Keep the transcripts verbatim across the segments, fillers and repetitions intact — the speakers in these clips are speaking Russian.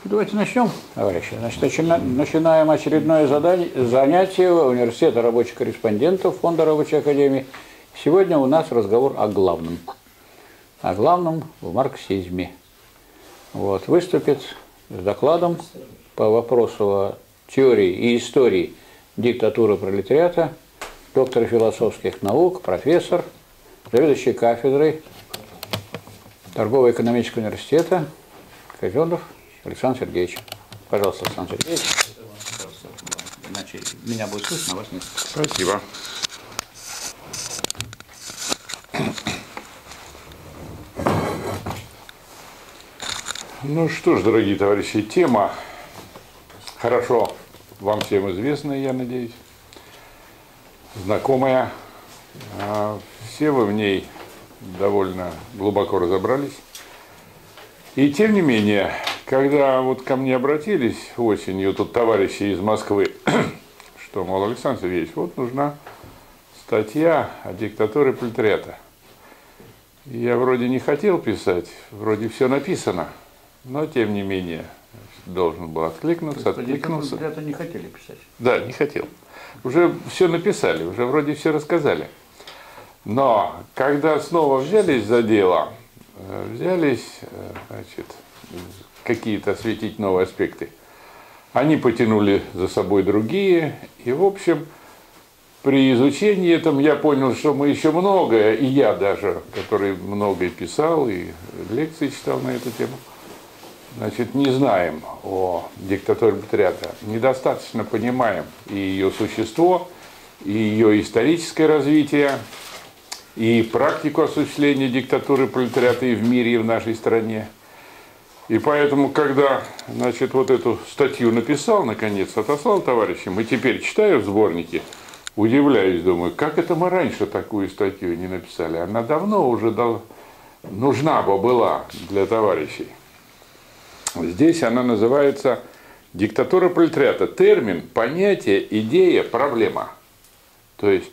Давайте начнем, товарищи. Значит, начина, начинаем очередное задание, занятие Университета рабочих корреспондентов Фонда Рабочей Академии. Сегодня у нас разговор о главном. О главном в марксизме. Вот, выступит с докладом по вопросу о теории и истории диктатуры пролетариата доктор философских наук, профессор, заведующий кафедрой Торгово-экономического университета Казенов Александр Сергеевич. Пожалуйста, Александр Сергеевич. Иначе меня будет слышно, а вас нет. Спасибо. Ну что ж, дорогие товарищи, тема хорошо вам всем известная, я надеюсь, знакомая. Все вы в ней довольно глубоко разобрались. И тем не менее, когда вот ко мне обратились осенью тут товарищи из Москвы, что, мол, Александр Сергеевич, вот нужна статья о диктатуре пролетариата. Я вроде не хотел писать, вроде все написано, но тем не менее должен был откликнуться, откликнулся. Ребята не хотели писать. Да, не хотел. Уже все написали, уже вроде все рассказали. Но когда снова взялись за дело, взялись, значит, какие-то осветить новые аспекты, они потянули за собой другие, и, в общем, при изучении этом я понял, что мы еще многое, и я даже, который многое писал и лекции читал на эту тему, значит, не знаем о диктатуре пролетариата, недостаточно понимаем и ее существо, и ее историческое развитие, и практику осуществления диктатуры пролетариата и в мире, и в нашей стране. И поэтому, когда, значит, вот эту статью написал, наконец, отослал товарищам, и теперь читаю в сборнике, удивляюсь, думаю, как это мы раньше такую статью не написали? Она давно уже дал, нужна бы была для товарищей. Здесь она называется «Диктатура пролетариата». Термин, понятие, идея, проблема. То есть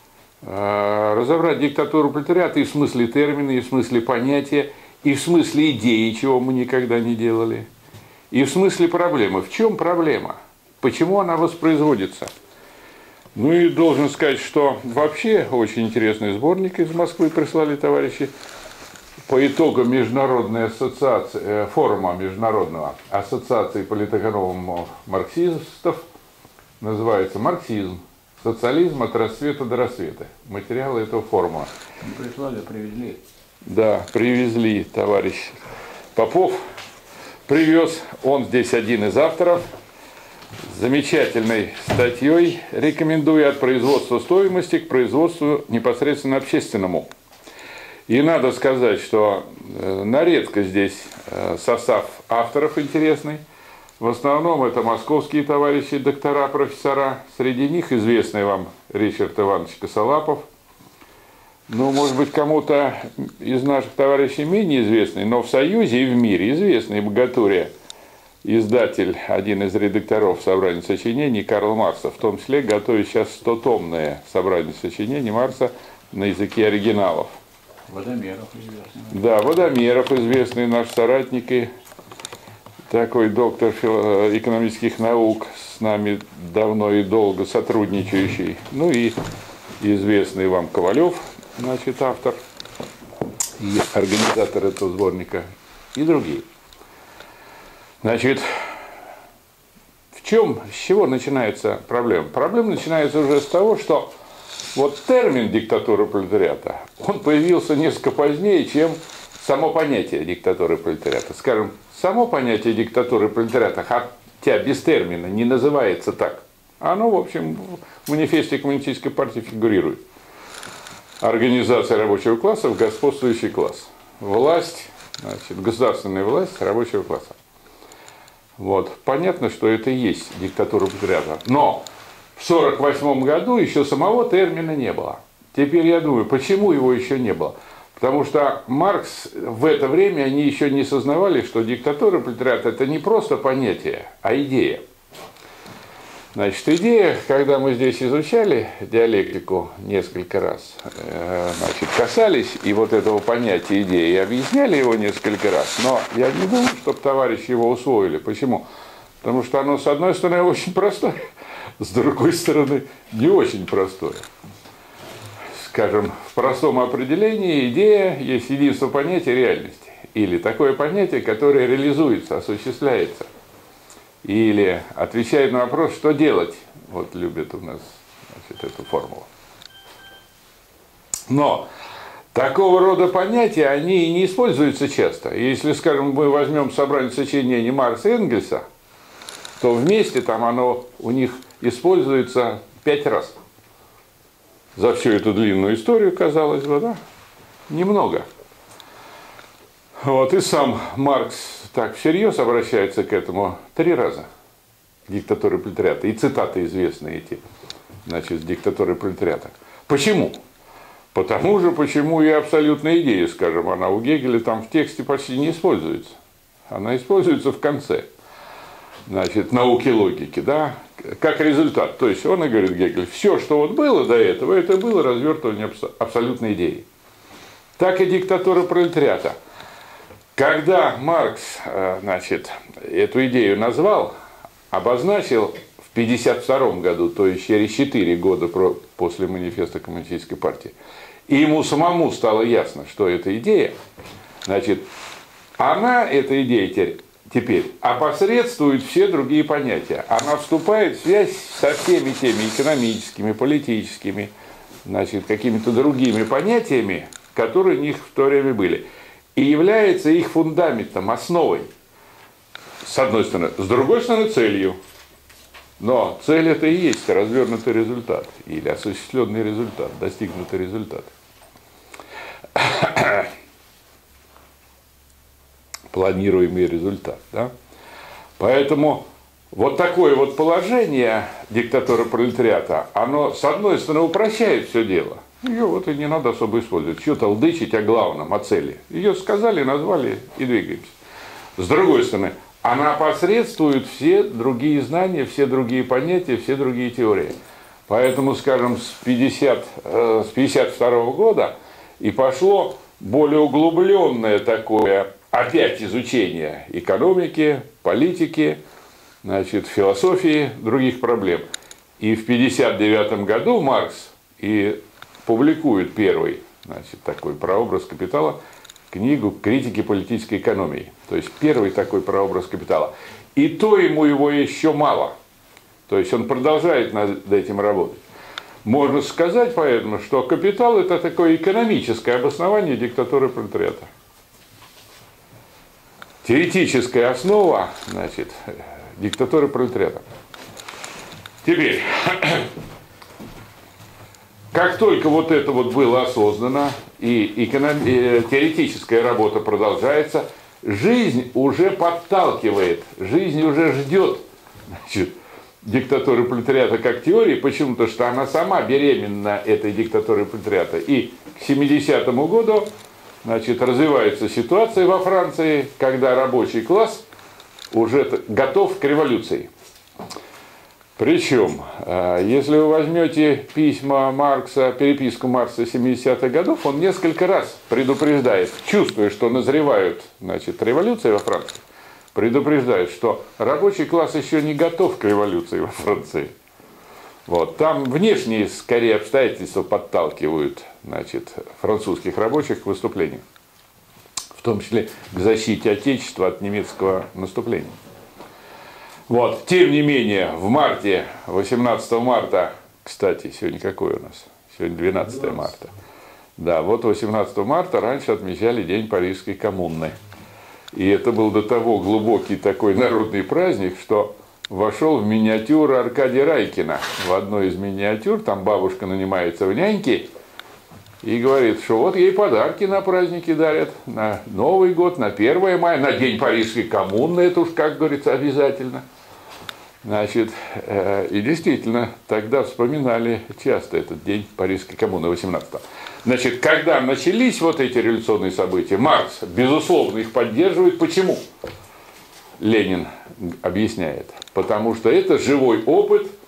разобрать диктатуру пролетариата и в смысле термина, и в смысле понятия, и в смысле идеи, чего мы никогда не делали, и в смысле проблемы. В чем проблема? Почему она воспроизводится? Ну и должен сказать, что вообще очень интересный сборник из Москвы прислали товарищи по итогам международной ассоциации, форума международного ассоциации политэкономов марксистов, называется «Марксизм. Социализм от рассвета до рассвета». Материалы этого форума. Прислали, привезли. Да, привезли, товарищ Попов. Привез, он здесь один из авторов, замечательной статьей, рекомендую, от производства стоимости к производству непосредственно общественному. И надо сказать, что на редкость здесь состав авторов интересный. В основном это московские товарищи, доктора, профессора. Среди них известный вам Ричард Иванович Косолапов. Ну, может быть, кому-то из наших товарищей менее известный, но в Союзе и в мире известный богатурия, издатель, один из редакторов собрания сочинений Карл Маркса, в том числе готовит сейчас стотомное собрание сочинений Маркса на языке оригиналов. Водомеров известный. Да, Водомеров известный, наш соратник и такой доктор экономических наук, с нами давно и долго сотрудничающий. Ну и известный вам Ковалев, значит, автор и организатор этого сборника, и другие. Значит, в чем, с чего начинается проблема? Проблема начинается уже с того, что вот термин диктатуры пролетариата, он появился несколько позднее, чем само понятие диктатуры пролетариата. Скажем, само понятие диктатуры пролетариата, хотя без термина не называется так, оно, в общем, в манифесте Коммунистической партии фигурирует. Организация рабочего класса в господствующий класс. Власть, значит, государственная власть рабочего класса. Вот. Понятно, что это и есть диктатура пролетариата. Но в сорок восьмом году еще самого термина не было. Теперь я думаю, почему его еще не было? Потому что Маркс в это время, они еще не сознавали, что диктатура пролетариата – это не просто понятие, а идея. Значит, идея, когда мы здесь изучали диалектику несколько раз, э, значит, касались и вот этого понятия идеи, и объясняли его несколько раз, но я не думаю, чтобы товарищи его усвоили. Почему? Потому что оно, с одной стороны, очень простое, с другой стороны, не очень простое. Скажем, в простом определении идея есть единство понятия реальности. Или такое понятие, которое реализуется, осуществляется. Или отвечает на вопрос, что делать. Вот любят у нас, значит, эту формулу. Но такого рода понятия, они не используются часто. Если, скажем, мы возьмем собрание сочинений Маркса и Энгельса, то вместе там оно у них используется пять раз. За всю эту длинную историю, казалось бы, да? Немного. Вот, и сам Маркс так всерьез обращается к этому три раза. Диктатуры пролетариата. И цитаты известные эти, значит, с диктатуры пролетариата. Почему? Потому же, почему и абсолютная идея, скажем, она у Гегеля там в тексте почти не используется. Она используется в конце. Значит, науки логики, да, как результат. То есть он и говорит, Гегель, все, что вот было до этого, это было развертывание абсолютной идеи. Так и диктатура пролетариата. Когда Маркс, значит, эту идею назвал, обозначил в пятьдесят втором году, то есть через четыре года после манифеста Коммунистической партии, и ему самому стало ясно, что эта идея, значит, она, эта идея теперь, теперь опосредствует все другие понятия. Она вступает в связь со всеми теми экономическими, политическими, значит, какими-то другими понятиями, которые у них в то время были. И является их фундаментом, основой, с одной стороны. С другой стороны, целью. Но цель это и есть развернутый результат, или осуществленный результат, достигнутый результат. Планируемый результат. Да? Поэтому вот такое вот положение диктатуры пролетариата, оно, с одной стороны, упрощает все дело. Ее вот и не надо особо использовать. Что толдычить о главном, о цели. Ее сказали, назвали и двигаемся. С другой стороны, она опосредствует все другие знания, все другие понятия, все другие теории. Поэтому, скажем, с пятьдесят второго года и пошло более углубленное такое опять изучение экономики, политики, значит, философии, других проблем. И в пятьдесят девятом году Маркс и публикует первый, значит, такой прообраз капитала, книгу «Критики политической экономии». То есть первый такой прообраз капитала. И то ему его еще мало. То есть он продолжает над этим работать. Можно сказать поэтому, что капитал – это такое экономическое обоснование диктатуры пролетариата. Теоретическая основа, значит, диктатуры пролетариата. Теперь, как только вот это вот было осознано, и эконом... теоретическая работа продолжается, жизнь уже подталкивает, жизнь уже ждет, значит, диктатуры пролетариата как теории. Почему? Потому что она сама беременна этой диктатурой пролетариата. И к семидесятому году, значит, развивается ситуация во Франции, когда рабочий класс уже готов к революции. Причем, если вы возьмете письма Маркса, переписку Маркса семидесятых годов, он несколько раз предупреждает, чувствуя, что назревают, значит, революции во Франции, предупреждает, что рабочий класс еще не готов к революции во Франции. Вот. Там внешние, скорее, обстоятельства подталкивают, значит, французских рабочих к выступлению, в том числе к защите Отечества от немецкого наступления. Вот. Тем не менее, в марте, восемнадцатого марта, кстати, сегодня какой у нас? Сегодня двенадцатое марта. Да, вот восемнадцатого марта раньше отмечали День Парижской коммуны. И это был до того глубокий такой народный праздник, что вошел в миниатюру Аркадия Райкина. В одной из миниатюр, там бабушка нанимается в няньки и говорит, что вот ей подарки на праздники дарят, на Новый год, на первое мая, на День Парижской коммуны, это уж, как говорится, обязательно. Значит, и действительно, тогда вспоминали часто этот день Парижской коммуны восемнадцатого. Значит, когда начались вот эти революционные события, Маркс, безусловно, их поддерживает. Почему? Ленин объясняет. Потому что это живой опыт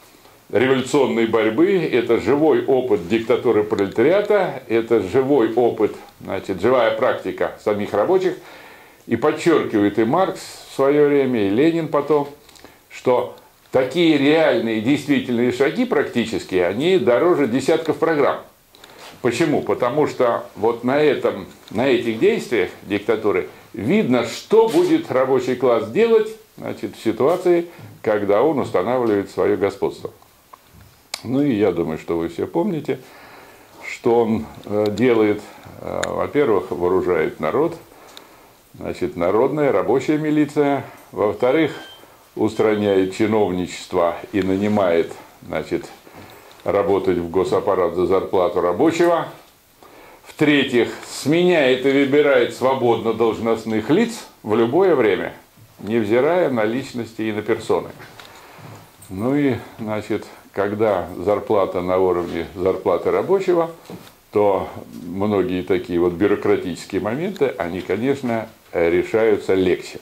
революционной борьбы, это живой опыт диктатуры пролетариата, это живой опыт, значит, живая практика самих рабочих. И подчеркивает и Маркс в свое время, и Ленин потом, что такие реальные, действительные шаги практические, они дороже десятков программ. Почему? Потому что вот на, этом, на этих действиях диктатуры видно, что будет рабочий класс делать, значит, в ситуации, когда он устанавливает свое господство. Ну и я думаю, что вы все помните, что он делает. Во-первых, вооружает народ, значит, народная рабочая милиция. Во-вторых, устраняет чиновничество и нанимает, значит, работать в госаппарат за зарплату рабочего. В-третьих, сменяет и выбирает свободно должностных лиц в любое время, невзирая на личности и на персоны. Ну и, значит, когда зарплата на уровне зарплаты рабочего, то многие такие вот бюрократические моменты, они, конечно, решаются легче.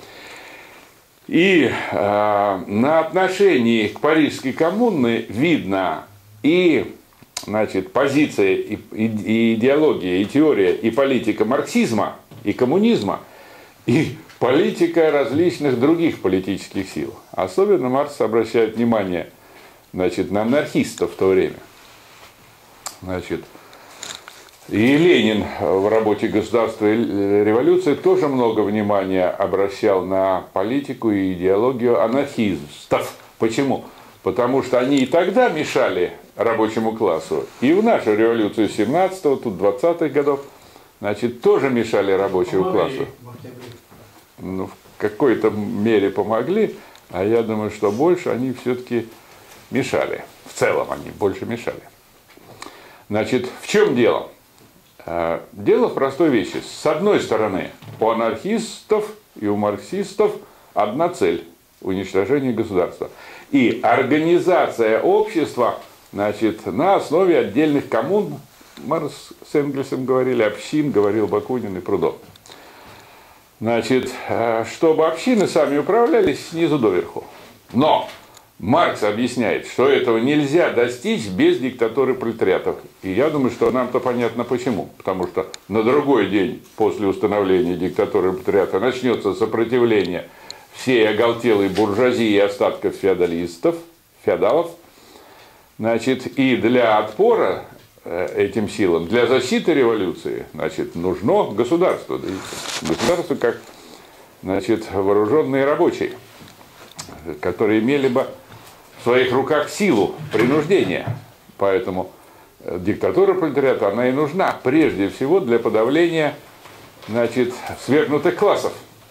И э, на отношении к Парижской коммуне видно и, значит, позиция, и, и, и идеология, и теория, и политика марксизма, и коммунизма, и политика различных других политических сил. Особенно Маркс обращает внимание, значит, на анархистов в то время. Значит, и Ленин в работе «Государство и революция» тоже много внимания обращал на политику и идеологию анархистов. Почему? Потому что они и тогда мешали рабочему классу, и в нашу революцию семнадцатого, тут двадцатых годов, значит, тоже мешали рабочему классу. Ну, в какой-то мере помогли, а я думаю, что больше они все-таки мешали. В целом они больше мешали. Значит, в чем дело? Дело в простой вещи. С одной стороны, у анархистов и у марксистов одна цель – уничтожение государства. И организация общества, значит, на основе отдельных коммун, Маркс с Энгельсом говорили, общин, говорил Бакунин и Прудон. Значит, чтобы общины сами управлялись снизу доверху. Но Маркс объясняет, что этого нельзя достичь без диктатуры пролетариатов. И я думаю, что нам-то понятно почему. Потому что на другой день после установления диктатуры пролетариата начнется сопротивление всей оголтелой буржуазии и остатков феодалистов, феодалов. Значит, и для отпора этим силам, для защиты революции, значит, нужно государство. Государство как, значит, вооруженные рабочие, которые имели бы в своих руках силу принуждения. Поэтому диктатура пролетариата, она и нужна прежде всего для подавления, значит, свергнутых классов.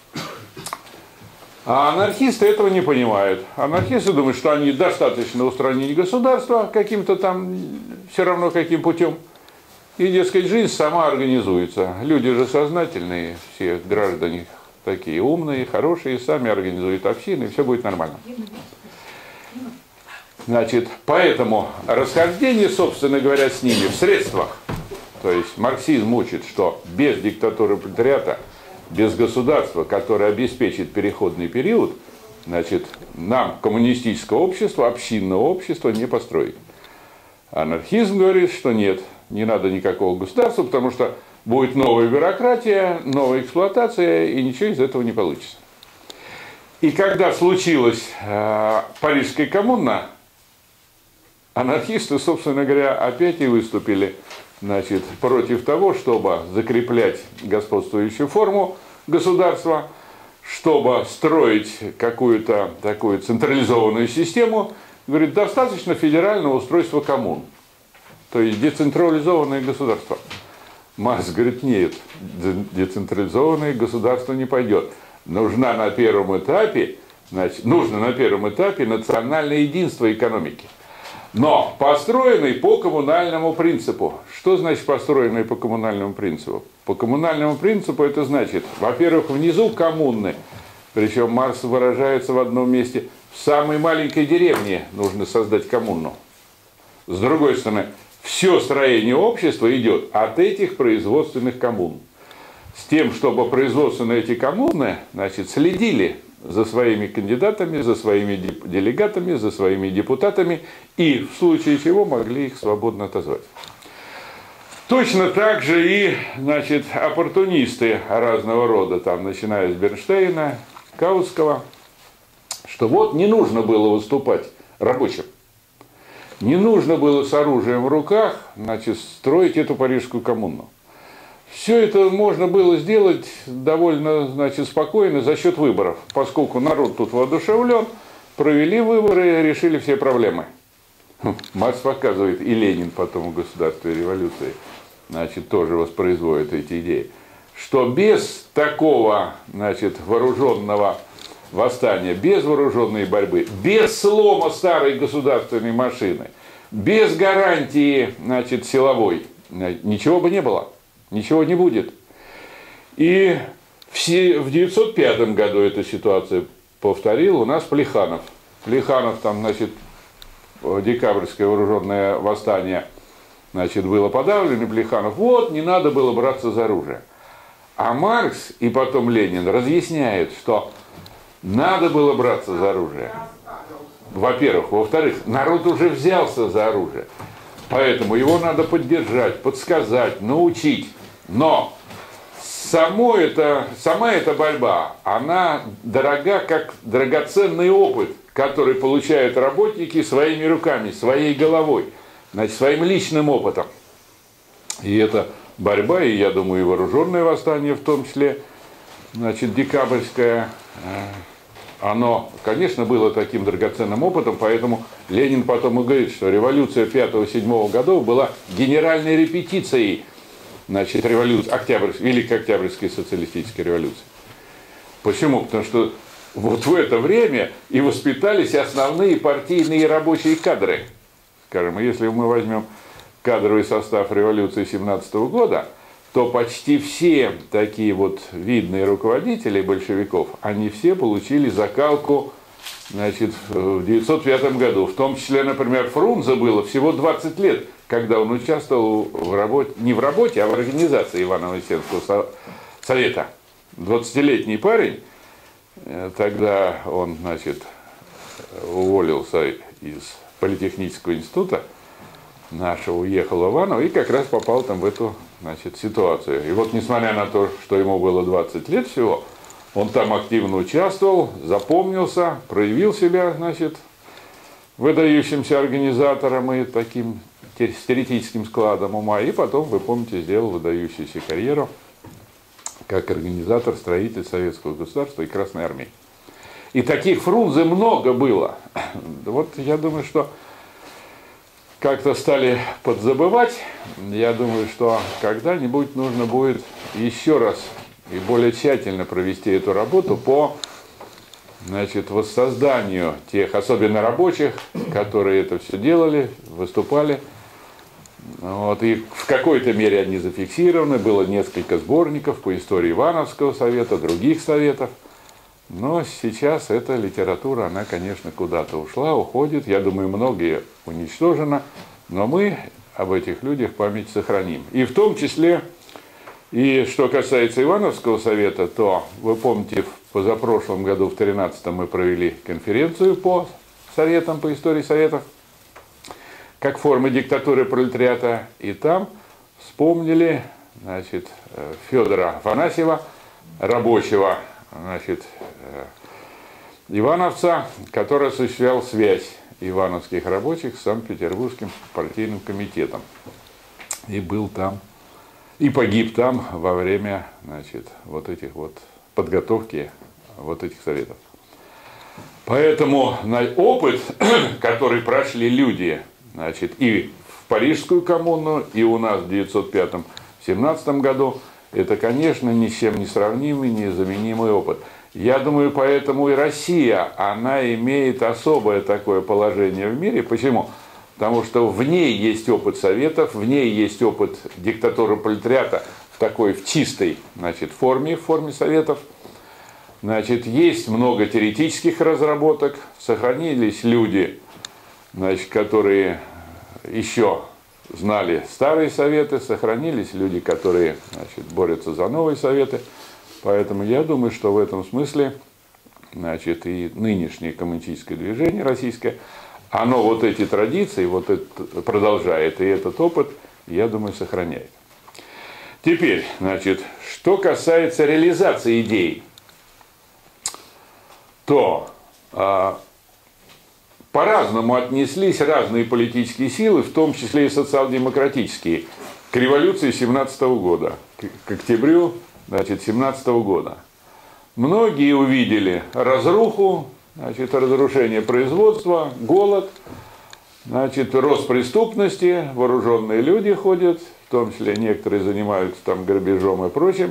А анархисты этого не понимают. Анархисты думают, что они достаточно устранить государство каким-то там, все равно каким путем. И, дескать, жизнь сама организуется. Люди же сознательные, все граждане такие умные, хорошие, сами организуют общины, и все будет нормально. Значит, поэтому расхождение, собственно говоря, с ними в средствах. То есть марксизм учит, что без диктатуры пролетариата, без государства, которое обеспечит переходный период, значит, нам коммунистическое общество, общинное общество не построить. Анархизм говорит, что нет, не надо никакого государства, потому что будет новая бюрократия, новая эксплуатация, и ничего из этого не получится. И когда случилась э, Парижская коммуна, анархисты, собственно говоря, опять и выступили, значит, против того, чтобы закреплять господствующую форму государства, чтобы строить какую-то такую централизованную систему. Говорит, достаточно федерального устройства коммун, то есть децентрализованное государство. Маркс говорит, нет, децентрализованное государство не пойдет. Нужна на первом этапе, значит, нужно на первом этапе национальное единство экономики. Но построенный по коммунальному принципу. Что значит построенный по коммунальному принципу? По коммунальному принципу это значит, во-первых, внизу коммуны, причем Маркс выражается в одном месте, в самой маленькой деревне нужно создать коммуну. С другой стороны, все строение общества идет от этих производственных коммун. С тем, чтобы производственные эти коммуны, значит, следили за своими кандидатами, за своими делегатами, за своими депутатами и в случае чего могли их свободно отозвать. Точно так же и, значит, оппортунисты разного рода, там, начиная с Бернштейна, Каутского, что вот не нужно было выступать рабочим. Не нужно было с оружием в руках, значит, строить эту парижскую коммуну. Все это можно было сделать довольно, значит, спокойно за счет выборов, поскольку народ тут воодушевлен, провели выборы, решили все проблемы. Маркс показывает, и Ленин потом в «Государстве и революции», значит, тоже воспроизводит эти идеи, что без такого, значит, вооруженного восстания, без вооруженной борьбы, без слома старой государственной машины, без гарантии, значит, силовой, ничего бы не было, ничего не будет. И все, в девятьсот пятом году эту ситуацию повторил у нас Плеханов. Плеханов там, значит, декабрьское вооруженное восстание, значит, было подавлено, и Плеханов, вот, не надо было браться за оружие. А Маркс и потом Ленин разъясняют, что надо было браться за оружие. Во-первых. Во-вторых, народ уже взялся за оружие. Поэтому его надо поддержать, подсказать, научить. Но само это, сама эта борьба, она дорога, как драгоценный опыт, который получают работники своими руками, своей головой, значит, своим личным опытом. И эта борьба, и я думаю, и вооруженное восстание в том числе, значит, декабрьское, оно, конечно, было таким драгоценным опытом, поэтому Ленин потом и говорит, что революция пятого-седьмого годов была генеральной репетицией, значит, революции, Октябрьской, Великой Октябрьской социалистической революции. Почему? Потому что вот в это время и воспитались основные партийные и рабочие кадры. Скажем, если мы возьмем кадровый состав революции семнадцатого года, то почти все такие вот видные руководители большевиков, они все получили закалку, значит, в девятьсот пятом году. В том числе, например, Фрунзе было всего двадцать лет, когда он участвовал в работе, не в работе, а в организации Ивано-Вознесенского совета. двадцатилетний парень, тогда он, значит, уволился из Политехнического института нашего, уехал в Иваново и как раз попал там в эту, значит, ситуацию. И вот, несмотря на то, что ему было двадцать лет всего, он там активно участвовал, запомнился, проявил себя, значит, выдающимся организатором и таким теоретическим складом ума. И потом, вы помните, сделал выдающуюся карьеру как организатор, строитель советского государства и Красной армии. И таких Фрунзе много было. Вот я думаю, что как-то стали подзабывать. Я думаю, что когда-нибудь нужно будет еще раз и более тщательно провести эту работу по, значит, воссозданию тех, особенно рабочих, которые это все делали, выступали. Вот, и в какой-то мере они зафиксированы. Было несколько сборников по истории Ивановского совета, других советов. Но сейчас эта литература, она, конечно, куда-то ушла, уходит. Я думаю, многие уничтожено. Но мы об этих людях память сохраним. И в том числе, и что касается Ивановского совета, то вы помните, в позапрошлом году, в тринадцатом, мы провели конференцию по советам, по истории советов, как формы диктатуры пролетариата. И там вспомнили, значит, Федора Афанасьева, рабочего, значит, ивановца, который осуществлял связь ивановских рабочих с Санкт-Петербургским партийным комитетом. И был там, и погиб там во время, значит, вот этих вот подготовки вот этих советов. Поэтому опыт, который прошли люди, значит, и в Парижскую коммуну, и у нас в девятьсот пятом — семнадцатом году, это, конечно, ни с чем не сравнимый, незаменимый опыт. Я думаю, поэтому и Россия, она имеет особое такое положение в мире. Почему? Потому что в ней есть опыт советов, в ней есть опыт диктатуры пролетариата в такой, в чистой, значит, форме, в форме советов. Значит, есть много теоретических разработок, сохранились люди, значит, которые еще знали старые советы, сохранились люди, которые, значит, борются за новые советы. Поэтому я думаю, что в этом смысле значит, и нынешнее коммунистическое движение российское, оно вот эти традиции вот это продолжает, и этот опыт, я думаю, сохраняет. Теперь, значит, что касается реализации идей, то а, по-разному отнеслись разные политические силы, в том числе и социал-демократические, к революции семнадцатого года, к октябрю, значит, семнадцатого года. Многие увидели разруху, значит, разрушение производства, голод, значит, рост преступности, вооруженные люди ходят, в том числе некоторые занимаются там грабежом и прочим.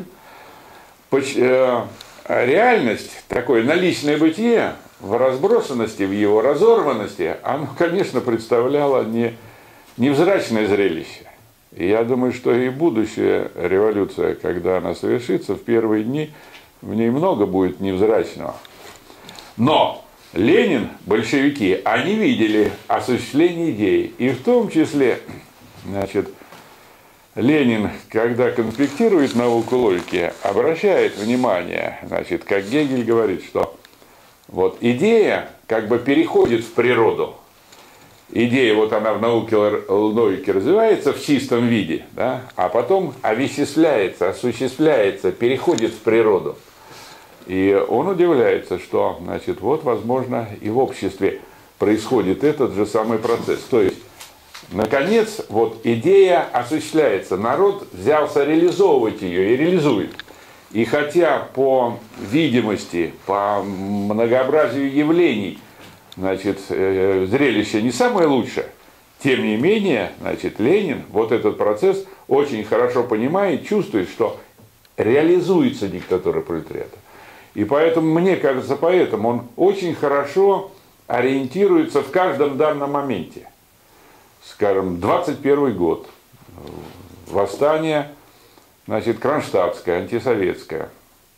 Реальность, такое наличное бытие в разбросанности, в его разорванности, оно, конечно, представляло не, невзрачное зрелище. И я думаю, что и будущая революция, когда она совершится, в первые дни в ней много будет невзрачного. Но Ленин, большевики, они видели осуществление идей. И в том числе, значит, Ленин, когда конспектирует науку логики, обращает внимание, значит, как Гегель говорит, что вот идея как бы переходит в природу. Идея, вот она в науке логики развивается в чистом виде, да, а потом овеществляется, осуществляется, переходит в природу. И он удивляется, что, значит, вот, возможно, и в обществе происходит этот же самый процесс. То есть, наконец, вот идея осуществляется, народ взялся реализовывать ее и реализует. И хотя по видимости, по многообразию явлений, значит, зрелище не самое лучшее, тем не менее, значит, Ленин вот этот процесс очень хорошо понимает, чувствует, что реализуется диктатура пролетариата. И поэтому, мне кажется, поэтому он очень хорошо ориентируется в каждом данном моменте. Скажем, двадцать первый год, восстание, значит, кронштадтское, антисоветское.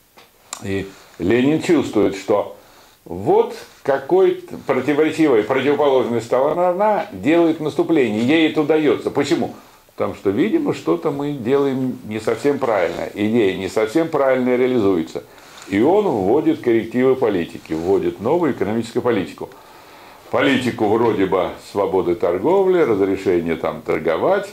И Ленин чувствует, что вот какой противоречивая, противоположная сторона делает наступление, ей это удается. Почему? Потому что, видимо, что-то мы делаем не совсем правильно, идея не совсем правильно реализуется. И он вводит коррективы политики, вводит новую экономическую политику. Политику вроде бы свободы торговли, разрешения там торговать,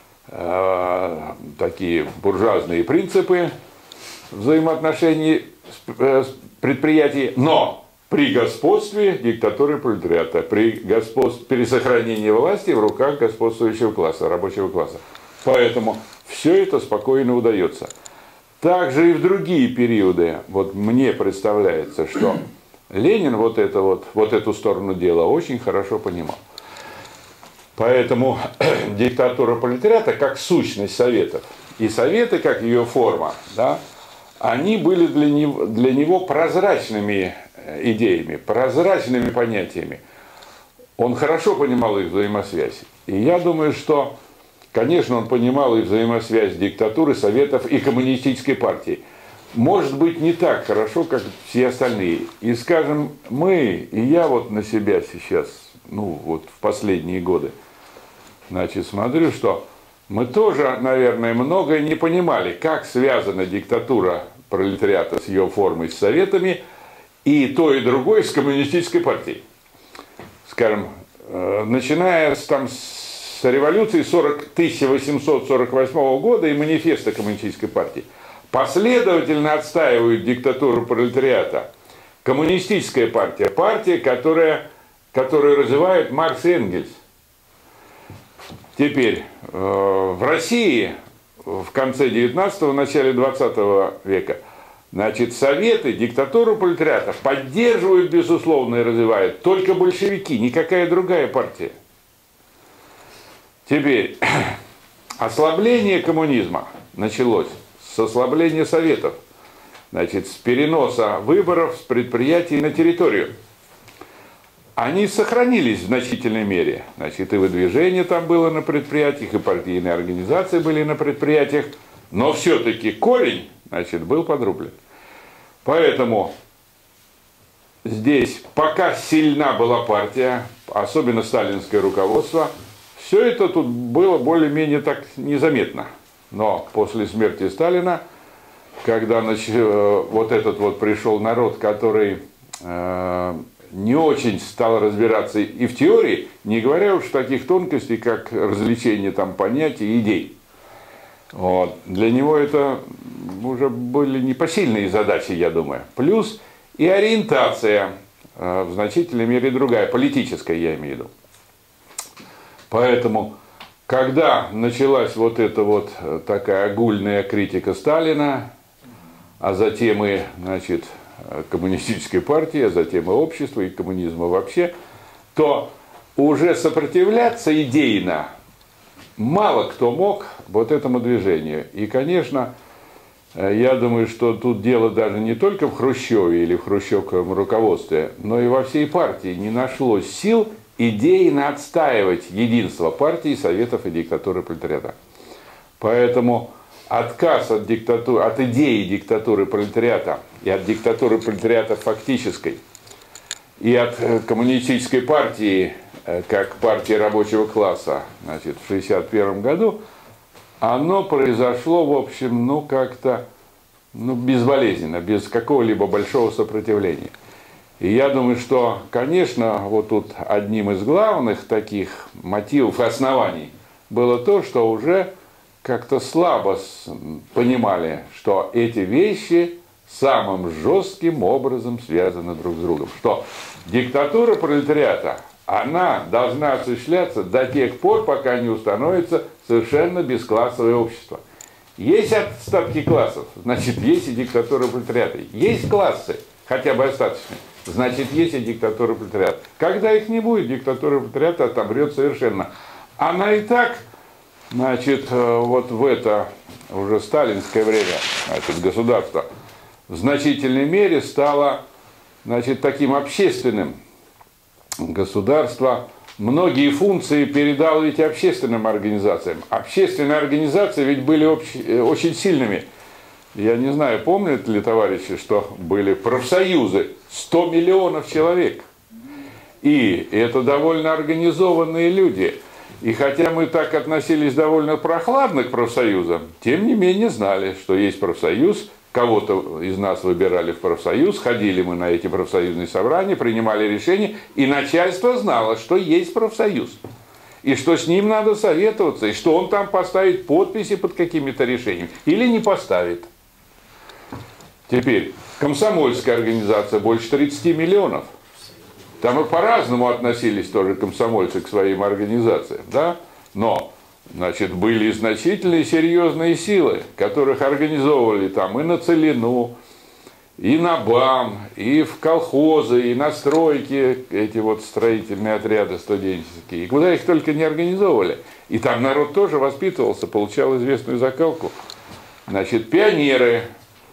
э, такие буржуазные принципы взаимоотношений с предприятий, но при господстве диктатуры пролетариата, при, господстве, при сохранении власти в руках господствующего класса, рабочего класса. Поэтому все это спокойно удается. Также и в другие периоды, вот мне представляется, что Ленин вот, это вот, вот эту сторону дела очень хорошо понимал. Поэтому диктатура пролетариата как сущность советов, и советы как ее форма, да, они были для него, для него прозрачными идеями, прозрачными понятиями. Он хорошо понимал их взаимосвязь. И я думаю, что, конечно, он понимал и взаимосвязь диктатуры, советов и коммунистической партии. Может быть, не так хорошо, как все остальные. И, скажем, мы, и я вот на себя сейчас, ну, вот в последние годы, значит, смотрю, что мы тоже, наверное, многое не понимали, как связана диктатура пролетариата с ее формой, с советами, и то, и другое с коммунистической партией. Скажем, начиная с, там, с революции тысяча восемьсот сорок восьмого года и манифеста коммунистической партии, последовательно отстаивают диктатуру пролетариата. Коммунистическая партия, партия, которая, которую развивают Маркс и Энгельс. Теперь, э, в России в конце девятнадцатого, начале двадцатого века, значит, советы, диктатуру пролетариата поддерживают, безусловно, и развивают только большевики, никакая другая партия. Теперь, ослабление коммунизма началось с ослабления советов, значит, с переноса выборов с предприятий на территорию. Они сохранились в значительной мере. Значит, и выдвижение там было на предприятиях, и партийные организации были на предприятиях, но все-таки корень, значит, был подрублен. Поэтому здесь, пока сильна была партия, особенно сталинское руководство, все это тут было более-менее так незаметно. Но после смерти Сталина, когда значит, вот этот вот пришел народ, который э, не очень стал разбираться и в теории, не говоря уж таких тонкостей, как развлечение там, понятий и идей. Вот. Для него это уже были непосильные задачи, я думаю. Плюс и ориентация э, в значительной мере другая, политическая, я имею в виду. Поэтому, когда началась вот эта вот такая огульная критика Сталина, а затем и, значит, коммунистической партии, а затем и общества, и коммунизма вообще, то уже сопротивляться идейно мало кто мог вот этому движению. И, конечно, я думаю, что тут дело даже не только в Хрущеве или в хрущевском руководстве, но и во всей партии не нашлось сил идейно отстаивать единство партии, советов и диктатуры пролетариата. Поэтому отказ от, диктатуры, от идеи диктатуры пролетариата и от диктатуры пролетариата фактической, и от коммунистической партии, как партии рабочего класса, значит, в шестьдесят первом году, оно произошло, в общем, ну, как-то ну, безболезненно, без какого-либо большого сопротивления. И я думаю, что, конечно, вот тут одним из главных таких мотивов и оснований было то, что уже как-то слабо понимали, что эти вещи самым жестким образом связаны друг с другом. Что диктатура пролетариата, она должна осуществляться до тех пор, пока не установится совершенно бесклассовое общество. Есть остатки классов, значит, есть и диктатура пролетариата. Есть классы, хотя бы остаточные, значит, есть и диктатура пролетариата. Когда их не будет, диктатура пролетариата отомрет совершенно. Она и так, значит, вот в это уже сталинское время, значит, государство в значительной мере стало, значит, таким общественным. Государство многие функции передало ведь общественным организациям. Общественные организации ведь были очень сильными. Я не знаю, помнят ли товарищи, что были профсоюзы, сто миллионов человек. И это довольно организованные люди. И хотя мы так относились довольно прохладно к профсоюзам, тем не менее знали, что есть профсоюз, кого-то из нас выбирали в профсоюз, ходили мы на эти профсоюзные собрания, принимали решения, и начальство знало, что есть профсоюз, и что с ним надо советоваться, и что он там поставит подписи под какими-то решениями, или не поставит. Теперь, комсомольская организация, больше тридцати миллионов. Там и по-разному относились тоже комсомольцы к своим организациям, да? Но, значит, были значительные серьезные силы, которых организовывали там и на Целину, и на БАМ, и в колхозы, и на стройки, эти вот строительные отряды студенческие, и куда их только не организовывали. И там народ тоже воспитывался, получал известную закалку. Значит, пионеры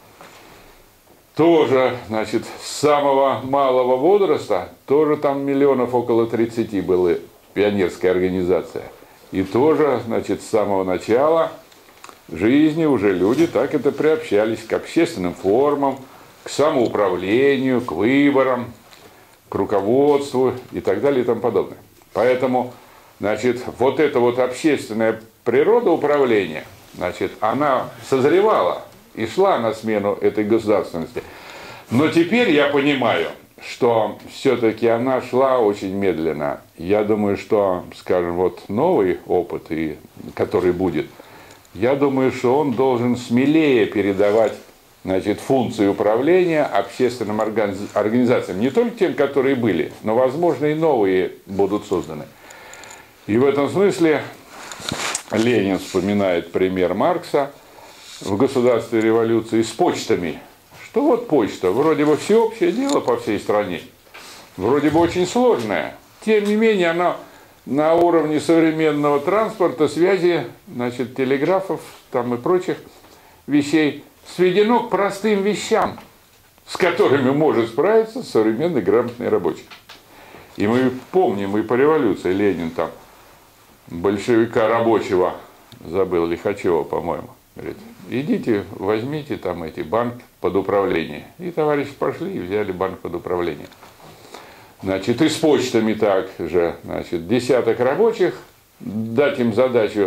тоже, значит, с самого малого возраста, тоже там миллионов около тридцати было пионерская организация. И тоже, значит, с самого начала жизни уже люди так это приобщались к общественным формам, к самоуправлению, к выборам, к руководству и так далее и тому подобное. Поэтому, значит, вот эта вот общественная природа управления, значит, она созревала и шла на смену этой государственности. Но теперь я понимаю, что все-таки она шла очень медленно. Я думаю, что, скажем, вот новый опыт, и, который будет, я думаю, что он должен смелее передавать, значит, функции управления общественным организациям. Не только тем, которые были, но, возможно, и новые будут созданы. И в этом смысле Ленин вспоминает пример Маркса в «Государстве революции» с почтами. Что вот почта, вроде бы всеобщее дело по всей стране, вроде бы очень сложное, тем не менее она на уровне современного транспорта, связи, значит, телеграфов там и прочих вещей сведено к простым вещам, с которыми может справиться современный грамотный рабочий. И мы помним и по революции Ленин там большевика рабочего, забыл, Лихачева, по-моему, говорит: идите, возьмите там эти банк под управление. И товарищи пошли и взяли банк под управление. Значит, и с почтами так же. Значит, десяток рабочих, дать им задачу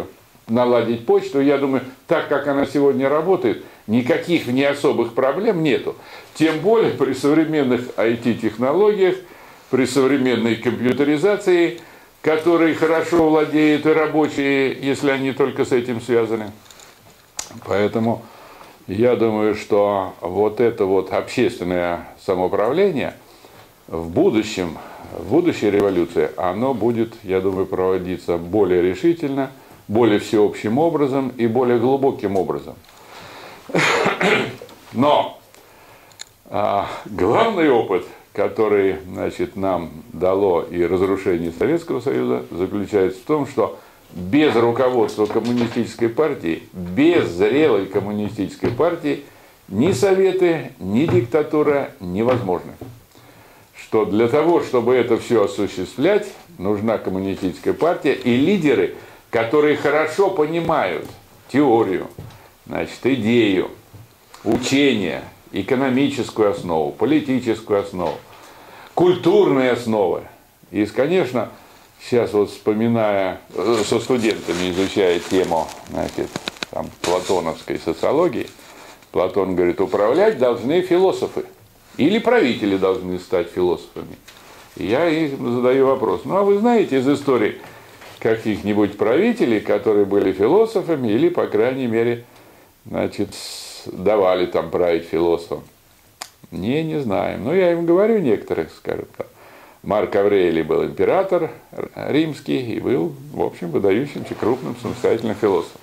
наладить почту. Я думаю, так как она сегодня работает, никаких в ней особых проблем нету. Тем более при современных ай ти-технологиях, при современной компьютеризации, которой хорошо владеют и рабочие, если они только с этим связаны. Поэтому я думаю, что вот это вот общественное самоуправление в будущем, в будущей революции, оно будет, я думаю, проводиться более решительно, более всеобщим образом и более глубоким образом. Но а, главный опыт, который, значит, нам дало и разрушение Советского Союза, заключается в том, что без руководства коммунистической партии, без зрелой коммунистической партии ни советы, ни диктатура невозможны. Что для того, чтобы это все осуществлять, нужна коммунистическая партия и лидеры, которые хорошо понимают теорию, значит, идею, учение, экономическую основу, политическую основу, культурные основы. И, конечно, сейчас вот вспоминая, со студентами изучая тему, значит, там, платоновской социологии, Платон говорит, управлять должны философы. Или правители должны стать философами. И я им задаю вопрос, ну а вы знаете из истории каких-нибудь правителей, которые были философами или, по крайней мере, значит, давали там править философам? Не, не знаем. Но я им говорю некоторых, скажем так. Марк Аврелий был император римский и был, в общем, выдающимся крупным самостоятельным философом.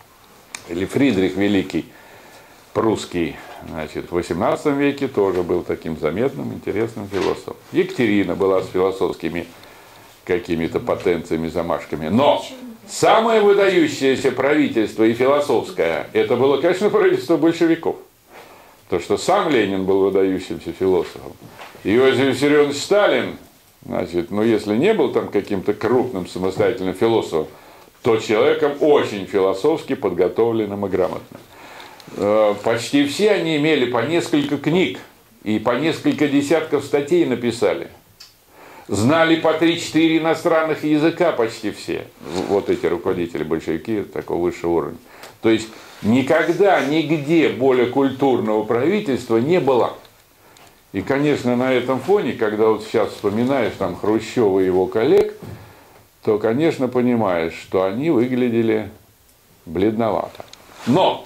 Или Фридрих Великий, прусский, значит, в восемнадцатом веке тоже был таким заметным, интересным философом. Екатерина была с философскими какими-то потенциями, замашками. Но самое выдающееся правительство и философское, это было, конечно, правительство большевиков. То, что сам Ленин был выдающимся философом. Иосиф Виссарионович Сталин, значит, ну если не был там каким-то крупным самостоятельным философом, то человеком очень философски подготовленным и грамотным. Почти все они имели по несколько книг и по несколько десятков статей написали. Знали по три-четыре иностранных языка почти все. Вот эти руководители большевики такого высшего уровня. То есть никогда, нигде более культурного правительства не было. И, конечно, на этом фоне, когда вот сейчас вспоминаешь там Хрущева и его коллег, то, конечно, понимаешь, что они выглядели бледновато. Но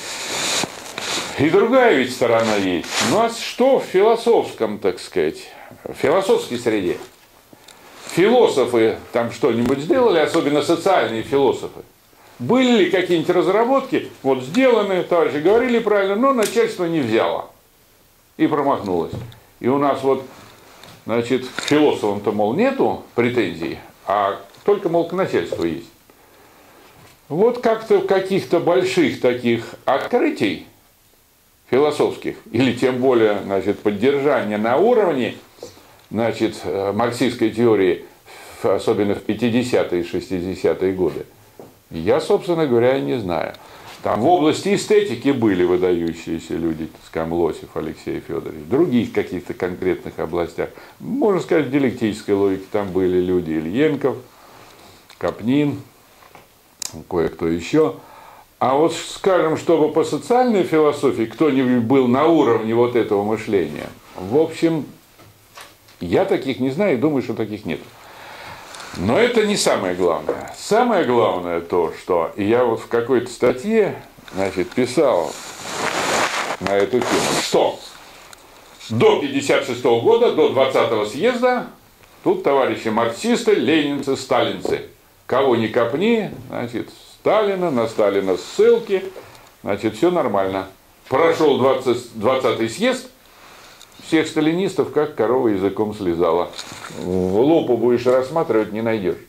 и другая ведь сторона есть. У нас что в философском, так сказать, в философской среде? Философы там что-нибудь сделали, особенно социальные философы? Были ли какие-нибудь разработки, вот сделаны, товарищи говорили правильно, но начальство не взяло и промахнулось. И у нас вот, значит, к философам-то, мол, нету претензий, а только, мол, к начальству есть. Вот как-то каких-то больших таких открытий философских, или тем более, значит, поддержания на уровне, значит, марксистской теории, особенно в пятидесятые и шестидесятые годы, я, собственно говоря, не знаю. Там в области эстетики были выдающиеся люди, скажем, Лосев Алексей Федорович, в других каких-то конкретных областях. Можно сказать, в диалектической логике там были люди Ильенков, Капнин, кое-кто еще. А вот, скажем, чтобы по социальной философии кто-нибудь был на уровне вот этого мышления, в общем, я таких не знаю и думаю, что таких нет. Но это не самое главное. Самое главное то, что я вот в какой-то статье, значит, писал на эту тему, что до пятьдесят шестого года, до двадцатого съезда, тут товарищи марксисты, ленинцы, сталинцы. Кого ни копни, значит, Сталина, на Сталина ссылки, значит, все нормально. Прошел двадцатый съезд, всех сталинистов как корова языком слезала. В лупу будешь рассматривать, не найдешь.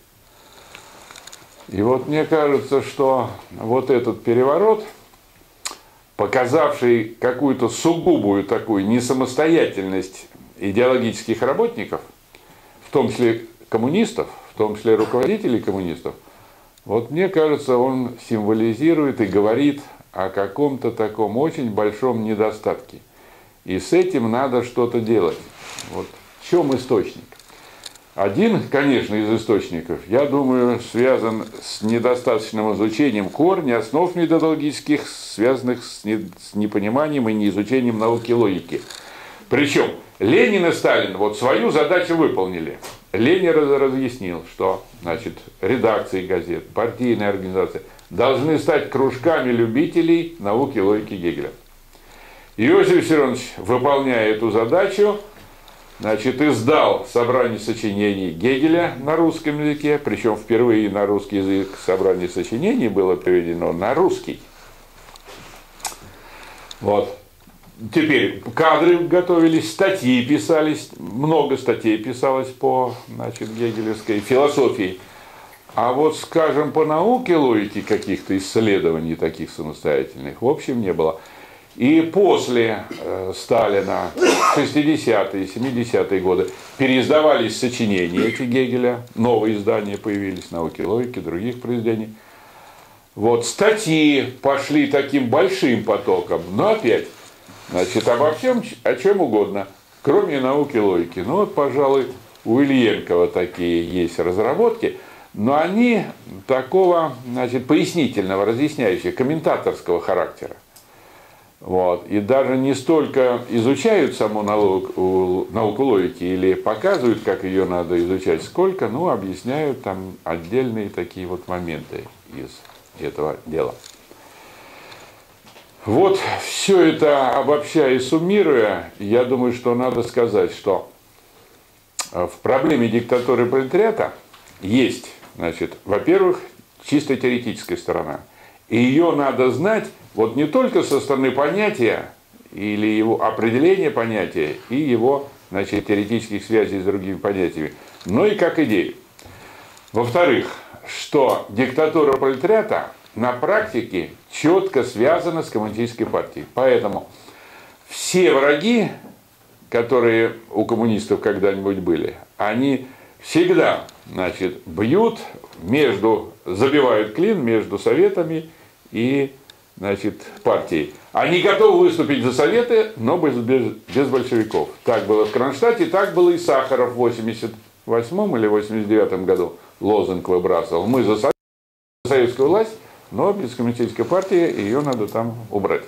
И вот мне кажется, что вот этот переворот, показавший какую-то сугубую такую несамостоятельность идеологических работников, в том числе коммунистов, в том числе руководителей коммунистов, вот мне кажется, он символизирует и говорит о каком-то таком очень большом недостатке. И с этим надо что-то делать. Вот в чем источник? Один, конечно, из источников, я думаю, связан с недостаточным изучением корня, основ методологических, связанных с, не, с непониманием и неизучением науки логики. Причем Ленин и Сталин вот свою задачу выполнили. Ленин разъяснил, что значит, редакции газет, партийные организации должны стать кружками любителей науки логики Гегеля. Иосиф Виссарионович, выполняя эту задачу, значит, издал собрание сочинений Гегеля на русском языке, причем впервые на русский язык собрание сочинений было переведено на русский. Вот. Теперь кадры готовились, статьи писались, много статей писалось по, значит, гегелевской философии. А вот, скажем, по науке логики каких-то исследований таких самостоятельных, в общем, не было. И после э, Сталина, шестидесятые, семидесятые годы, переиздавались сочинения эти Гегеля, новые издания появились, науки логики, других произведений. Вот статьи пошли таким большим потоком, но опять, значит, обо всем, о чем угодно, кроме науки логики. Ну вот, пожалуй, у Ильенкова такие есть разработки, но они такого, значит, пояснительного, разъясняющего, комментаторского характера. Вот. И даже не столько изучают саму науку, науку логики или показывают, как ее надо изучать, сколько, ну, объясняют там отдельные такие вот моменты из этого дела. Вот все это обобщая и суммируя, я думаю, что надо сказать, что в проблеме диктатуры пролетариата есть, значит, во-первых, чисто теоретическая сторона. И ее надо знать вот не только со стороны понятия или его определения понятия и его, значит, теоретических связей с другими понятиями, но и как идею. Во-вторых, что диктатура пролетариата на практике четко связана с коммунистической партией. Поэтому все враги, которые у коммунистов когда-нибудь были, они всегда, значит, бьют между, забивают клин между советами и, значит, партией. Они готовы выступить за советы, но без, без, без большевиков. Так было в Кронштадте, так было и Сахаров в восемьдесят восьмом или восемьдесят девятом году лозунг выбрасывал. Мы за советскую власть, но без коммунистической партии ее надо там убрать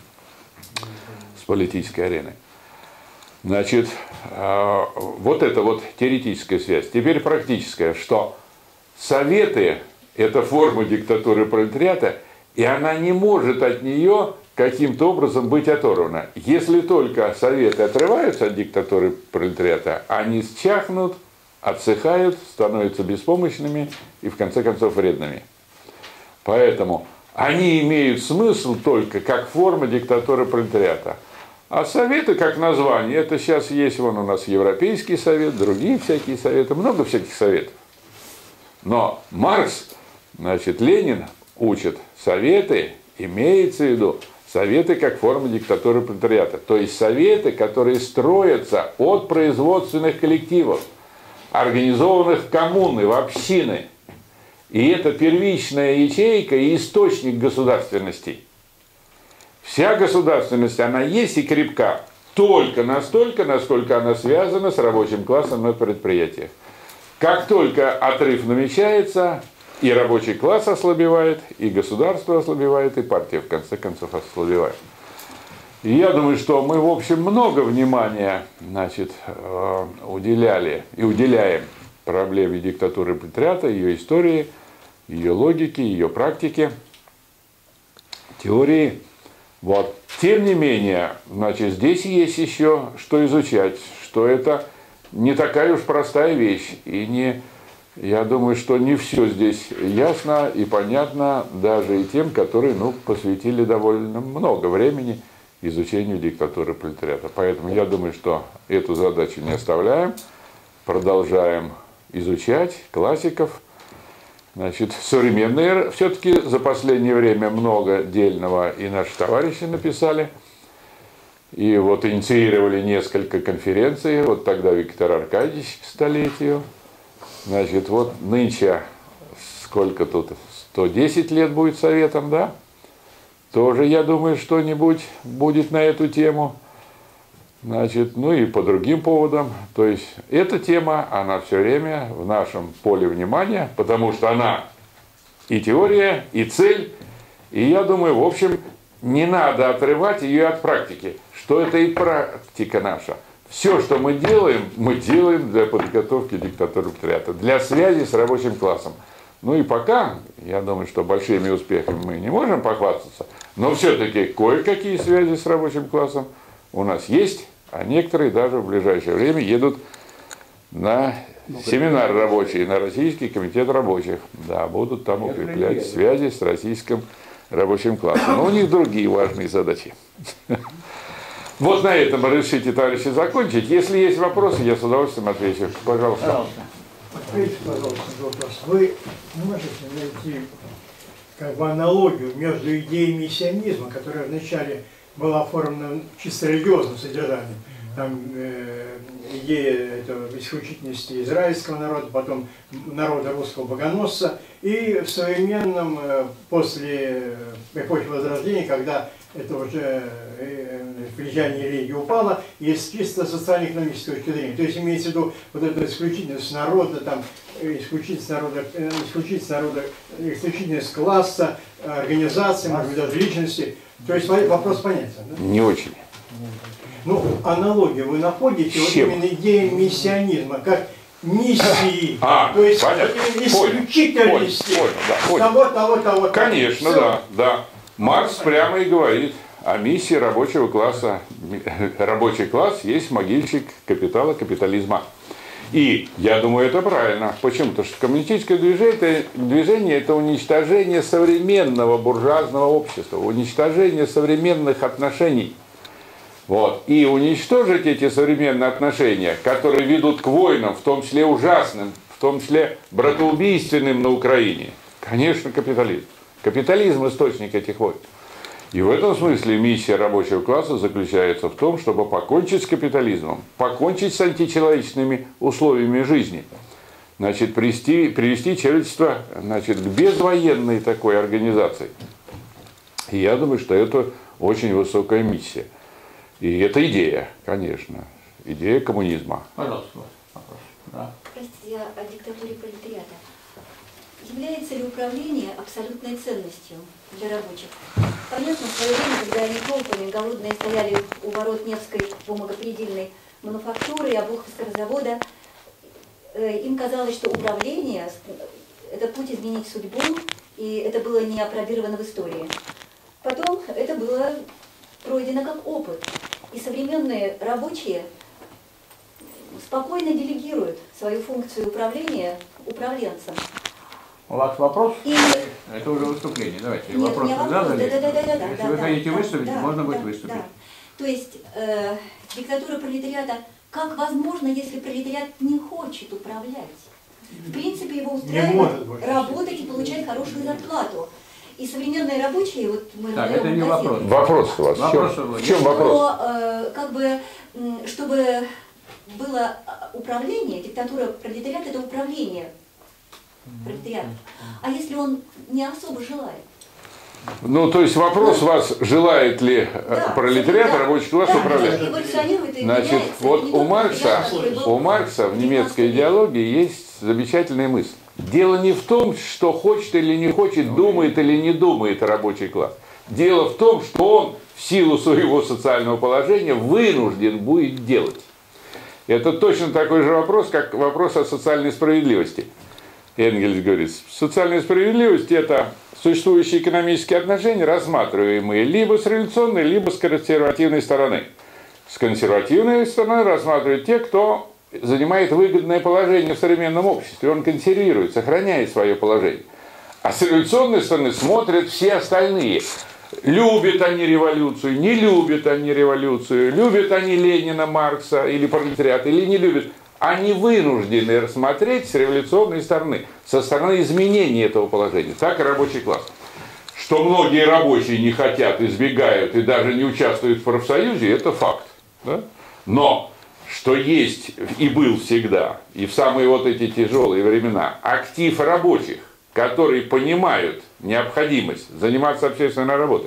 с политической арены. Значит, вот это вот теоретическая связь. Теперь практическая, что советы – это форма диктатуры пролетариата, и она не может от нее каким-то образом быть оторвана. Если только советы отрываются от диктатуры пролетариата, они счахнут, отсыхают, становятся беспомощными и в конце концов вредными. Поэтому они имеют смысл только как форма диктатуры пролетариата. А советы, как название, это сейчас есть, вон у нас Европейский совет, другие всякие советы, много всяких советов. Но Маркс, значит, Ленин учат, советы, имеется в виду, советы как форма диктатуры пролетариата. То есть советы, которые строятся от производственных коллективов, организованных в коммуны, в общины. И это первичная ячейка и источник государственности. Вся государственность, она есть и крепка только настолько, насколько она связана с рабочим классом на предприятиях. Как только отрыв намечается, и рабочий класс ослабевает, и государство ослабевает, и партия в конце концов ослабевает. И я думаю, что мы, в общем, много внимания, значит, уделяли и уделяем проблеме диктатуры пролетариата, ее истории, ее логике, ее практике, теории. Вот. Тем не менее, значит, здесь есть еще что изучать, что это не такая уж простая вещь. И не, я думаю, что не все здесь ясно и понятно даже и тем, которые, ну, посвятили довольно много времени изучению диктатуры пролетариата. Поэтому я думаю, что эту задачу не оставляем, продолжаем изучать классиков. Значит, современные все-таки за последнее время много дельного и наши товарищи написали. И вот инициировали несколько конференций. Вот тогда Виктор Аркадьевич к столетию. Значит, вот нынче сколько тут, сто десять лет будет советом, да? Тоже, я думаю, что-нибудь будет на эту тему. Значит, ну и по другим поводам. То есть эта тема, она все время в нашем поле внимания, потому что она и теория, и цель. И я думаю, в общем, не надо отрывать ее от практики, что это и практика наша. Все, что мы делаем, мы делаем для подготовки диктатуры пролетариата, для связи с рабочим классом. Ну и пока, я думаю, что большими успехами мы не можем похвастаться, но все-таки кое-какие связи с рабочим классом у нас есть, а некоторые даже в ближайшее время едут на семинар рабочий, на Российский комитет рабочих. Да, будут там укреплять связи с российским рабочим классом. Но у них другие важные задачи. Вот на этом разрешите, товарищи, закончить. Если есть вопросы, я с удовольствием отвечу. Пожалуйста. Пожалуйста. Ответьте, пожалуйста, на вопрос. Вы можете найти как бы аналогию между идеей миссионизма, которая вначале была оформлена чисто религиозным содержанием, там э, идея этого исключительности израильского народа, потом народа русского богоносца, и в современном, э, после эпохи Возрождения, когда это уже э, влияние религии упало, есть чисто социально-экономической точки зрения. То есть имеется в виду вот эту исключительность народа, там, исключительность народа, исключительность народа, исключительность класса, организации, может быть, даже личности. То есть вопрос понятен. Да? Не очень. Ну, аналогию вы находите вот именно идею миссионизма, как миссии, а, то есть исключительности понял, да, понял. того, того, того. Конечно, того. да, да. Маркс прямо и говорит о миссии рабочего класса. Рабочий класс есть могильщик капитала, капитализма. И я думаю, это правильно. Почему? Потому что коммунистическое движение, движение – это уничтожение современного буржуазного общества, уничтожение современных отношений. Вот. И уничтожить эти современные отношения, которые ведут к войнам, в том числе ужасным, в том числе братоубийственным на Украине, конечно, капитализм. Капитализм – источник этих войн. И в этом смысле миссия рабочего класса заключается в том, чтобы покончить с капитализмом, покончить с античеловечными условиями жизни, значит, привести, привести человечество, значит, к безвоенной такой организации. И я думаю, что это очень высокая миссия. И это идея, конечно, идея коммунизма. Пожалуйста, вопрос. Да. Простите, о диктатуре пролетариата. Является ли управление абсолютной ценностью для рабочих? Понятно, в свое время, когда они толпами голодные стояли у ворот Невской бумагопредельной мануфактуры и Обуховского завода, им казалось, что управление – это путь изменить судьбу, и это было не опробировано в истории. Потом это было пройдено как опыт, и современные рабочие спокойно делегируют свою функцию управления управленцам. У вас вопрос? И... Это уже выступление. Давайте. Нет, вопрос вопрос. задали. Да, да, да, да, да, Если да, вы да, хотите да, выступить, да, можно да, будет да, выступить. Да. То есть э, диктатура пролетариата, как возможно, если пролетариат не хочет управлять? В принципе, его устраивает работать и получать хорошую зарплату. И современные рабочие, вот мы Так, это не вопрос. Вопрос у вас. Вопрос, в чем, вопрос. в чем вопрос? Но, э, как бы, чтобы было управление, диктатура пролетариата – это управление пролетариатом. А если он не особо желает? Ну, то есть вопрос у вас, желает ли Да, пролетариат, да, рабочий класс да, управлять? да, эволюционирует и Значит, меняется. вот Это не у только Маркса, пролетариат, который был у Маркса в немецкой девятнадцатом веке. идеологии есть замечательная мысль. Дело не в том, что хочет или не хочет, думает или не думает рабочий класс. Дело в том, что он в силу своего социального положения вынужден будет делать. Это точно такой же вопрос, как вопрос о социальной справедливости. Энгельс говорит, социальная справедливость – это существующие экономические отношения, рассматриваемые либо с революционной, либо с консервативной стороны. С консервативной стороны рассматривают те, кто занимает выгодное положение в современном обществе. Он консервирует, сохраняет свое положение. А с революционной стороны смотрят все остальные. Любят они революцию, не любят они революцию, любят они Ленина, Маркса или пролетариат, или не любят. Они вынуждены рассмотреть с революционной стороны, со стороны изменения этого положения. Так и рабочий класс. Что многие рабочие не хотят, избегают и даже не участвуют в профсоюзе, это факт. Да? Но что есть и был всегда, и в самые вот эти тяжелые времена, актив рабочих, которые понимают необходимость заниматься общественной работой,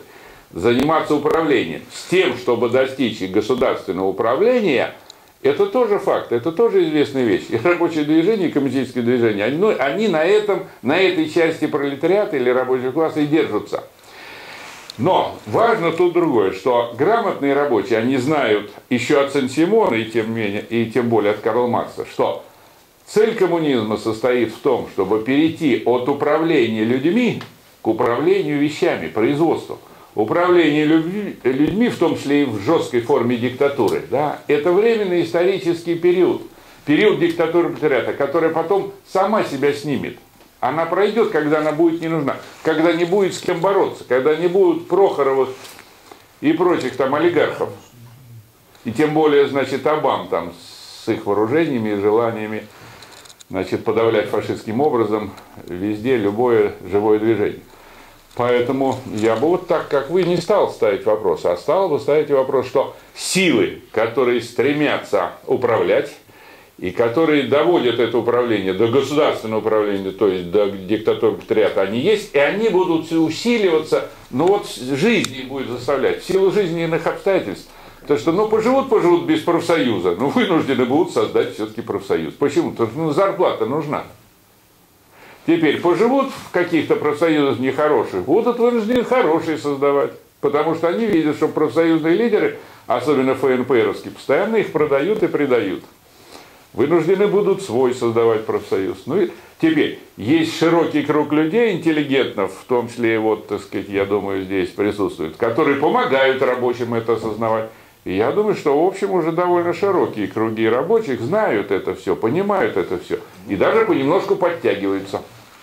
заниматься управлением. С тем, чтобы достичь государственного управления, это тоже факт, это тоже известная вещь. И рабочее движение, и коммунистическое движение, они, ну, они на, этом, на этой части пролетариата или рабочего класса и держатся. Но важно тут другое, что грамотные рабочие, они знают еще от Сен-Симона и тем, менее, и тем более от Карла Маркса, что цель коммунизма состоит в том, чтобы перейти от управления людьми к управлению вещами, производству. Управление людьми, в том числе и в жесткой форме диктатуры, да, это временный исторический период, период диктатуры пролетариата, которая потом сама себя снимет. Она пройдет, когда она будет не нужна, когда не будет с кем бороться, когда не будет Прохоровых и прочих там олигархов. И тем более, значит, Обам там с их вооружениями и желаниями, значит, подавлять фашистским образом везде любое живое движение. Поэтому я бы вот так, как вы, не стал ставить вопрос, а стал бы ставить вопрос, что силы, которые стремятся управлять, и которые доводят это управление до государственного управления, то есть до диктатуры пролетариата, они есть, и они будут усиливаться, но вот жизнь их будет заставлять, в силу жизненных обстоятельств. То что, ну, поживут, поживут без профсоюза, но вынуждены будут создать все-таки профсоюз. Почему? Потому что ну, зарплата нужна. Теперь поживут в каких-то профсоюзах нехороших, будут вынуждены хорошие создавать, потому что они видят, что профсоюзные лидеры, особенно эф эн пэ эровские, постоянно их продают и предают. Вынуждены будут свой создавать профсоюз. Ну и теперь есть широкий круг людей, интеллигентов, в том числе и вот, так сказать, я думаю, здесь присутствуют, которые помогают рабочим это осознавать. И я думаю, что в общем уже довольно широкие круги рабочих знают это все, понимают это все. И даже понемножку подтягиваются.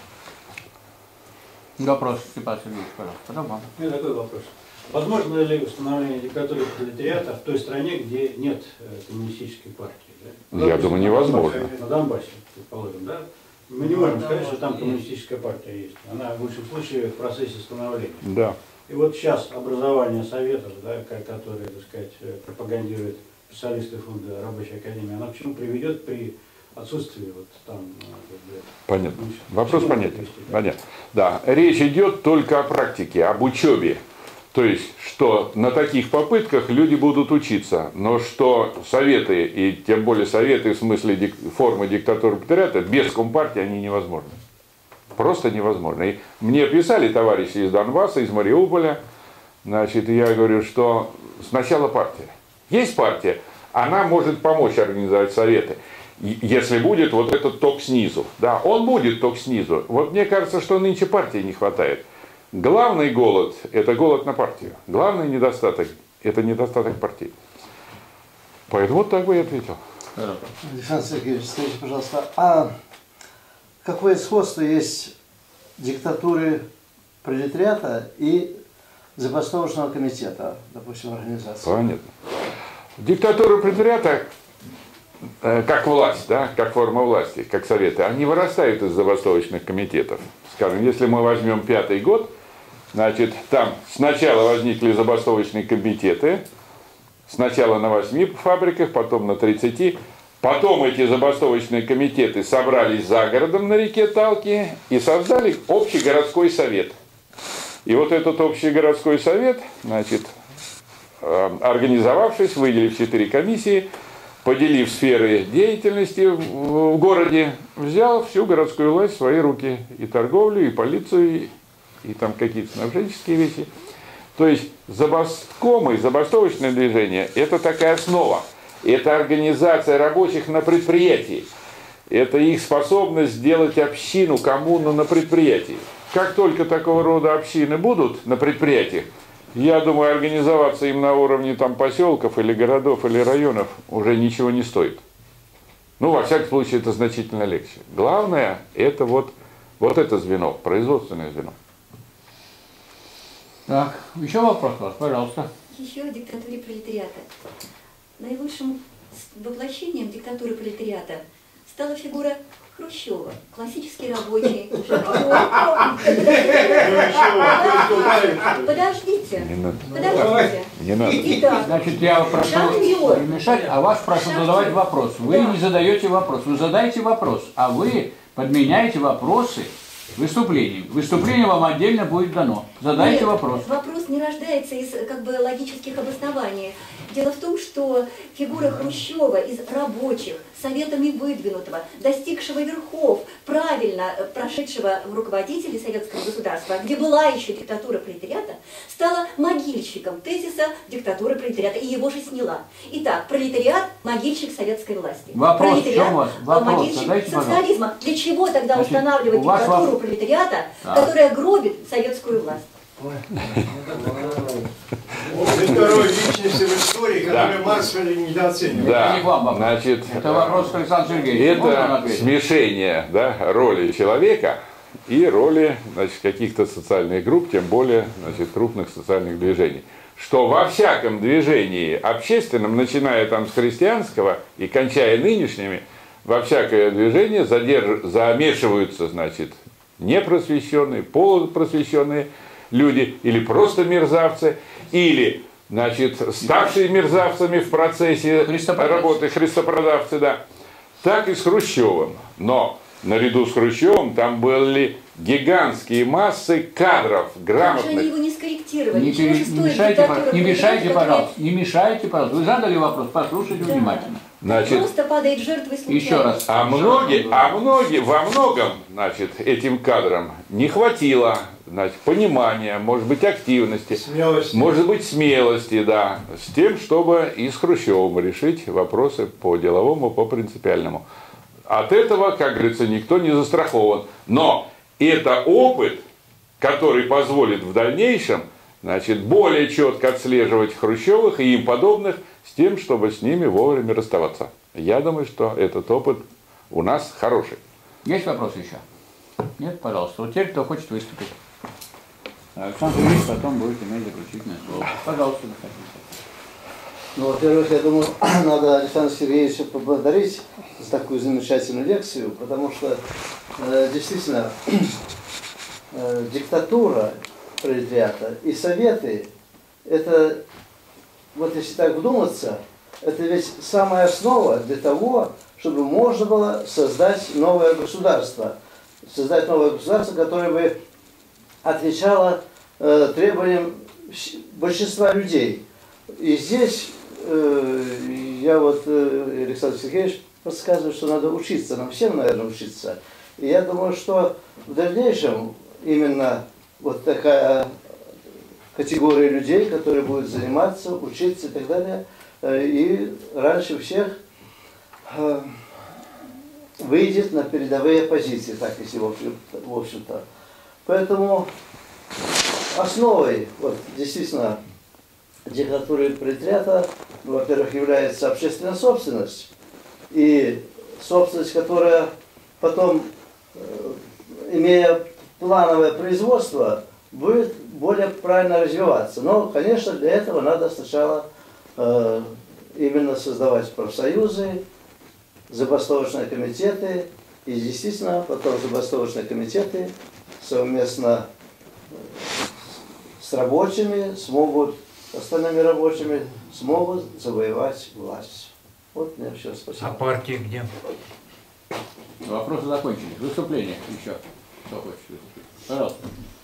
Вопрос, Степан Сергеевич, пожалуйста. Потом вам. У меня такой вопрос. Возможно ли установление диктатуры пролетариата в той стране, где нет коммунистической партии? Да? Я думаю, невозможно. На Донбассе, предположим, да? Мы не можем сказать, что там коммунистическая партия есть. Она в лучшем случае в процессе становления. Да. И вот сейчас образование советов, да, которые, так сказать, пропагандируют специалисты фонда Рабочей Академии, она к чему приведет при отсутствии вот там... Понятно. Вопрос понятен. Понятно. Да, речь идет только о практике, об учебе. То есть, что на таких попытках люди будут учиться, но что советы, и тем более советы в смысле дик, формы диктатуры пролетариата, без компартии они невозможны. Просто невозможно. И мне писали товарищи из Донбасса, из Мариуполя, значит, я говорю, что сначала партия. Есть партия, она может помочь организовать советы. Если будет вот этот ток снизу. Да, он будет ток снизу. Вот мне кажется, что нынче партии не хватает. Главный голод – это голод на партию. Главный недостаток – это недостаток партии. Поэтому вот так бы я ответил. Александр Сергеевич, скажите, пожалуйста, а какое сходство есть диктатуры пролетариата и забастовочного комитета, допустим, организации? Понятно. Диктатура пролетариата, как власть, да, как форма власти, как советы, они вырастают из забастовочных комитетов. Скажем, если мы возьмем пятый год, значит, там сначала возникли забастовочные комитеты, сначала на восьми фабриках, потом на тридцати. Потом эти забастовочные комитеты собрались за городом на реке Талки и создали общий городской совет. И вот этот общий городской совет, значит, организовавшись, выделив четыре комиссии, поделив сферы деятельности в городе, взял всю городскую власть в свои руки. И торговлю, и полицию, и, и там какие-то снабженческие вещи. То есть забасткомы, забастовочное движение – это такая основа. Это организация рабочих на предприятии. Это их способность сделать общину, коммуну на предприятии. Как только такого рода общины будут на предприятиях, я думаю, организоваться им на уровне там, поселков или городов или районов уже ничего не стоит. Ну, во всяком случае, это значительно легче. Главное, это вот, вот это звено, производственное звено. Так, еще вопрос у вас, пожалуйста. Еще о диктатуре пролетариата. Наилучшим воплощением диктатуры пролетариата стала фигура Хрущева, классический рабочий. Подождите, Не надо. подождите. Не надо. Итак, Значит, я прошу не мешать, а вас прошу задавать вопрос. Вы не задаете вопрос, вы задаете вопрос, а вы подменяете вопросы Выступление. Выступление вам отдельно будет дано. Задайте Нет, вопрос. Вопрос не рождается из как бы логических обоснований. Дело в том, что фигура Хрущева из рабочих, советами выдвинутого, достигшего верхов, правильно прошедшего в руководителей советского государства, где была еще диктатура пролетариата, стала могильщиком тезиса диктатуры пролетариата, и его же сняла. Итак, пролетариат – могильщик советской власти. Вопрос, пролетариат, в чем у вас? Вопрос, могильщик задайте, социализма. Для чего тогда Значит, устанавливать у вас диктатуру вопрос- пролетариата, Так. которая гробит советскую власть? Это второй личности в истории, Да. который Маркс недооценивал. Да, не к вам вопрос. значит, Это вопрос к Александру Сергеевичу. Можно он это ответить? смешение, да, роли человека и роли, значит, каких-то социальных групп, тем более, значит, крупных социальных движений. Что во всяком движении общественном, начиная там с христианского и кончая нынешними, во всякое движение задерж... замешиваются, значит, непросвещенные, полупросвещенные люди, или просто мерзавцы, или, значит, ставшие мерзавцами в процессе Христопродавцы. работы, христопродавцы, да, так и с Хрущевым. Но наряду с Хрущевым там были гигантские массы кадров, Как же они грамотных. его не скорректировали? Не, Чего пере- же не стоит мешайте, диктатура пожалуйста, не мешайте, пролетариата, которая пожалуйста, не мешайте, пожалуйста. Вы задали вопрос, послушайте Да. внимательно. Значит, просто падает жертвой случайно? Еще раз. А многие, а многие, во многом, значит, этим кадрам не хватило, значит, понимания, может быть, активности, Смелость. может быть, смелости, да, с тем, чтобы и с Хрущевым решить вопросы по деловому, по принципиальному. От этого, как говорится, никто не застрахован. Но это опыт, который позволит в дальнейшем, значит, более четко отслеживать Хрущевых и им подобных, с тем, чтобы с ними вовремя расставаться. Я думаю, что этот опыт у нас хороший. Есть вопросы еще? Нет, пожалуйста. Вот теперь, кто хочет выступить. Александр Сергеевич потом будет иметь заключительное слово. Пожалуйста, заходите. Ну, во-первых, я думаю, надо Александра Сергеевича поблагодарить за такую замечательную лекцию, потому что э, действительно э, диктатура пролетариата и советы, это, вот если так вдуматься, это ведь самая основа для того, чтобы можно было создать новое государство. Создать новое государство, которое бы отвечало э, требованиям большинства людей. И здесь э, я вот, э, Александр Сергеевич подсказывает, что надо учиться, нам всем, наверное, учиться. И я думаю, что в дальнейшем именно вот такая категория людей, которые будут заниматься, учиться и так далее, э, и раньше всех э, выйдет на передовые позиции, так если в общем-то. В общем-то. Поэтому основой, вот, действительно, диктатуры пролетариата, ну, во-первых, является общественная собственность. И собственность, которая потом, э, имея плановое производство, будет более правильно развиваться. Но, конечно, для этого надо сначала э, именно создавать профсоюзы, забастовочные комитеты. И действительно, потом забастовочные комитеты совместно с рабочими смогут, остальными рабочими, смогут завоевать власть. Вот мне все, спасибо. А партии где? Вопросы закончились. Выступление еще. Кто хочет выступить? Пожалуйста.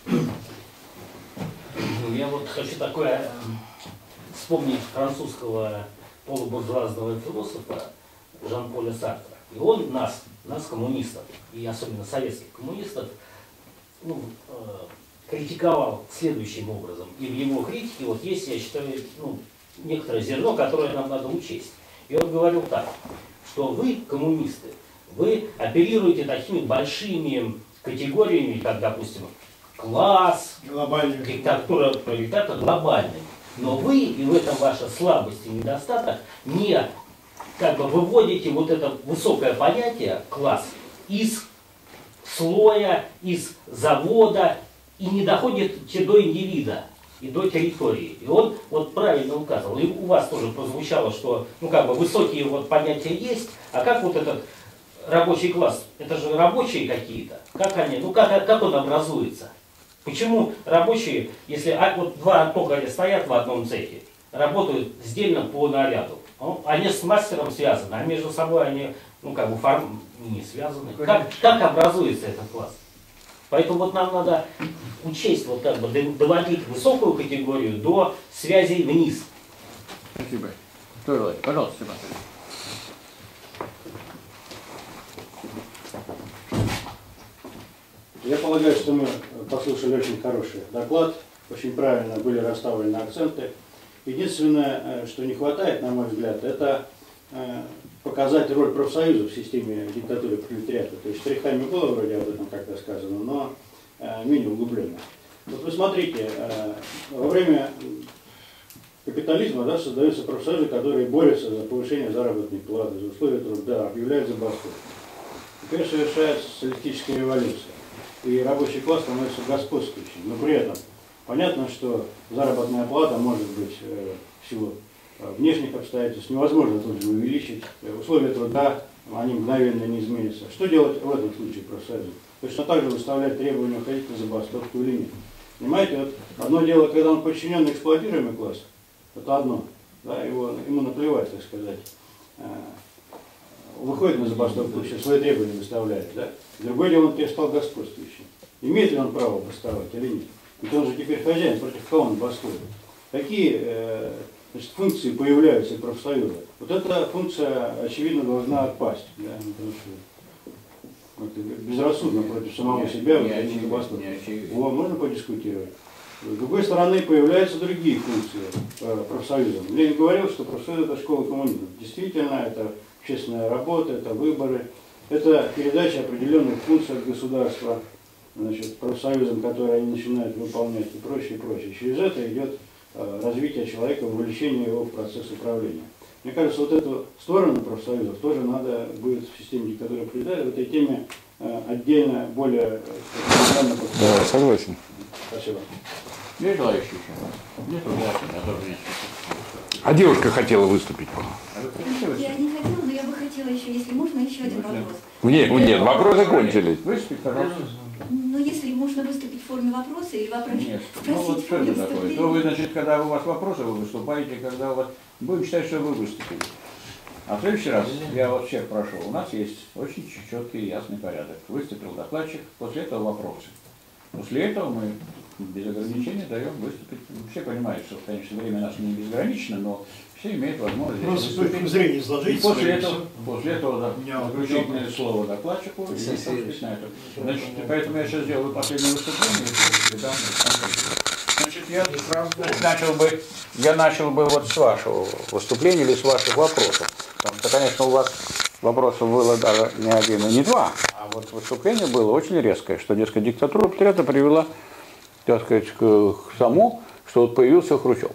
Я вот хочу такое э, вспомнить французского полубуржуазного философа Жан-Поля Сартра. И он нас, нас, коммунистов, и особенно советских коммунистов, ну, э, критиковал следующим образом. И в его критике вот есть, я считаю, ну, некоторое зерно, которое нам надо учесть. И он говорил так, что вы, коммунисты, вы оперируете такими большими категориями, как, допустим, класс, Глобальный. диктатура пролетариата глобальной. Но вы, и в этом ваша слабость и недостаток, не как бы выводите вот это высокое понятие класс из слоя, из завода и не доходите до индивида и до территории. И он вот правильно указывал. И у вас тоже прозвучало, что ну как бы высокие вот понятия есть, а как вот этот рабочий класс, это же рабочие какие-то, как они, ну как, как он образуется? Почему рабочие, если а, вот два токаря стоят в одном цехе, работают сдельно по наряду, ну, они с мастером связаны, а между собой они, ну как бы форм... не связаны. Как, как образуется этот класс? Поэтому вот нам надо учесть, вот как бы доводить высокую категорию до связей вниз. Спасибо. Здорово. Пожалуйста, Себастьян. Я полагаю, что мы послушали очень хороший доклад, очень правильно были расставлены акценты. Единственное, что не хватает, на мой взгляд, это показать роль профсоюзов в системе диктатуры пролетариата. То есть штрихами было вроде об этом как-то сказано, но менее углубленно. Вот вы смотрите, во время капитализма, да, создаются профсоюзы, которые борются за повышение заработной платы, за условия труда, объявляют забастовку. Теперь совершается социалистическая революция, и рабочий класс становится господствующим. Но при этом понятно, что заработная плата может быть э, в силу э, внешних обстоятельств невозможно тут же увеличить. Э, условия труда, они мгновенно не изменятся. Что делать в этом случае профсоюзу? Точно так же выставлять требования, уходить на забастовку или нет. Понимаете, вот одно дело, когда он подчиненный эксплуатируемый класс, это одно, да, его, ему наплевать, так сказать. Э, выходит на забастовку, еще свои требования выставляет, да? Другое дело, он теперь стал господствующим. Имеет ли он право бастовать или нет? Ведь он же теперь хозяин, против кого он бастует? Какие э, значит, функции появляются у профсоюза? Вот эта функция, очевидно, должна отпасть. Да? Потому что это безрассудно против самого себя. Не, не, не, не О, можно подискутировать. С другой стороны, появляются другие функции э, профсоюза. Ленин говорил, что профсоюз – это школа коммунизма. Действительно, это общественная работа, это выборы, это передача определенных функций от государства, значит, профсоюзам, которые они начинают выполнять и прочее, и прочее. Через это идет э, развитие человека, вовлечение его в процесс управления. Мне кажется, вот эту сторону профсоюзов тоже надо будет в системе диктатуры пролетариата в этой теме э, отдельно, более... Э, да, согласен. Спасибо. Есть желающие еще? Нет, я тоже нет. А девушка хотела выступить. Я не хотела, но я бы хотела еще, если можно, еще один вопрос. Нет, нет, вопросы кончились. Выступить, пожалуйста. Ну, если можно выступить в форме вопроса или вопрос, Нет. Ну вот спросить в что форме это такое? выступления. То вы, значит, когда у вас вопросы, вы выступаете, когда у вас... Будем считать, что вы выступили. А в следующий раз я вот всех прошу. У нас есть очень четкий и ясный порядок. Выступил докладчик, после этого вопросы. После этого мы без ограничений даем выступить. Все понимают, что, конечно, время наше не безгранично, но все имеют возможность Просто с точки выступить. зрения И изложить после свои, этого, всё. после этого да, Не, заключительное слово докладчику. И выступить на это. Значит, поэтому я сейчас сделаю последнее выступление и дам Значит, я начал бы, я начал бы вот с вашего выступления или с ваших вопросов. Потому что, конечно, у вас вопросов было даже не один и не два, а вот выступление было очень резкое, что, дескать, диктатура пролетариата привела, так сказать, к тому, что вот появился Хрущев.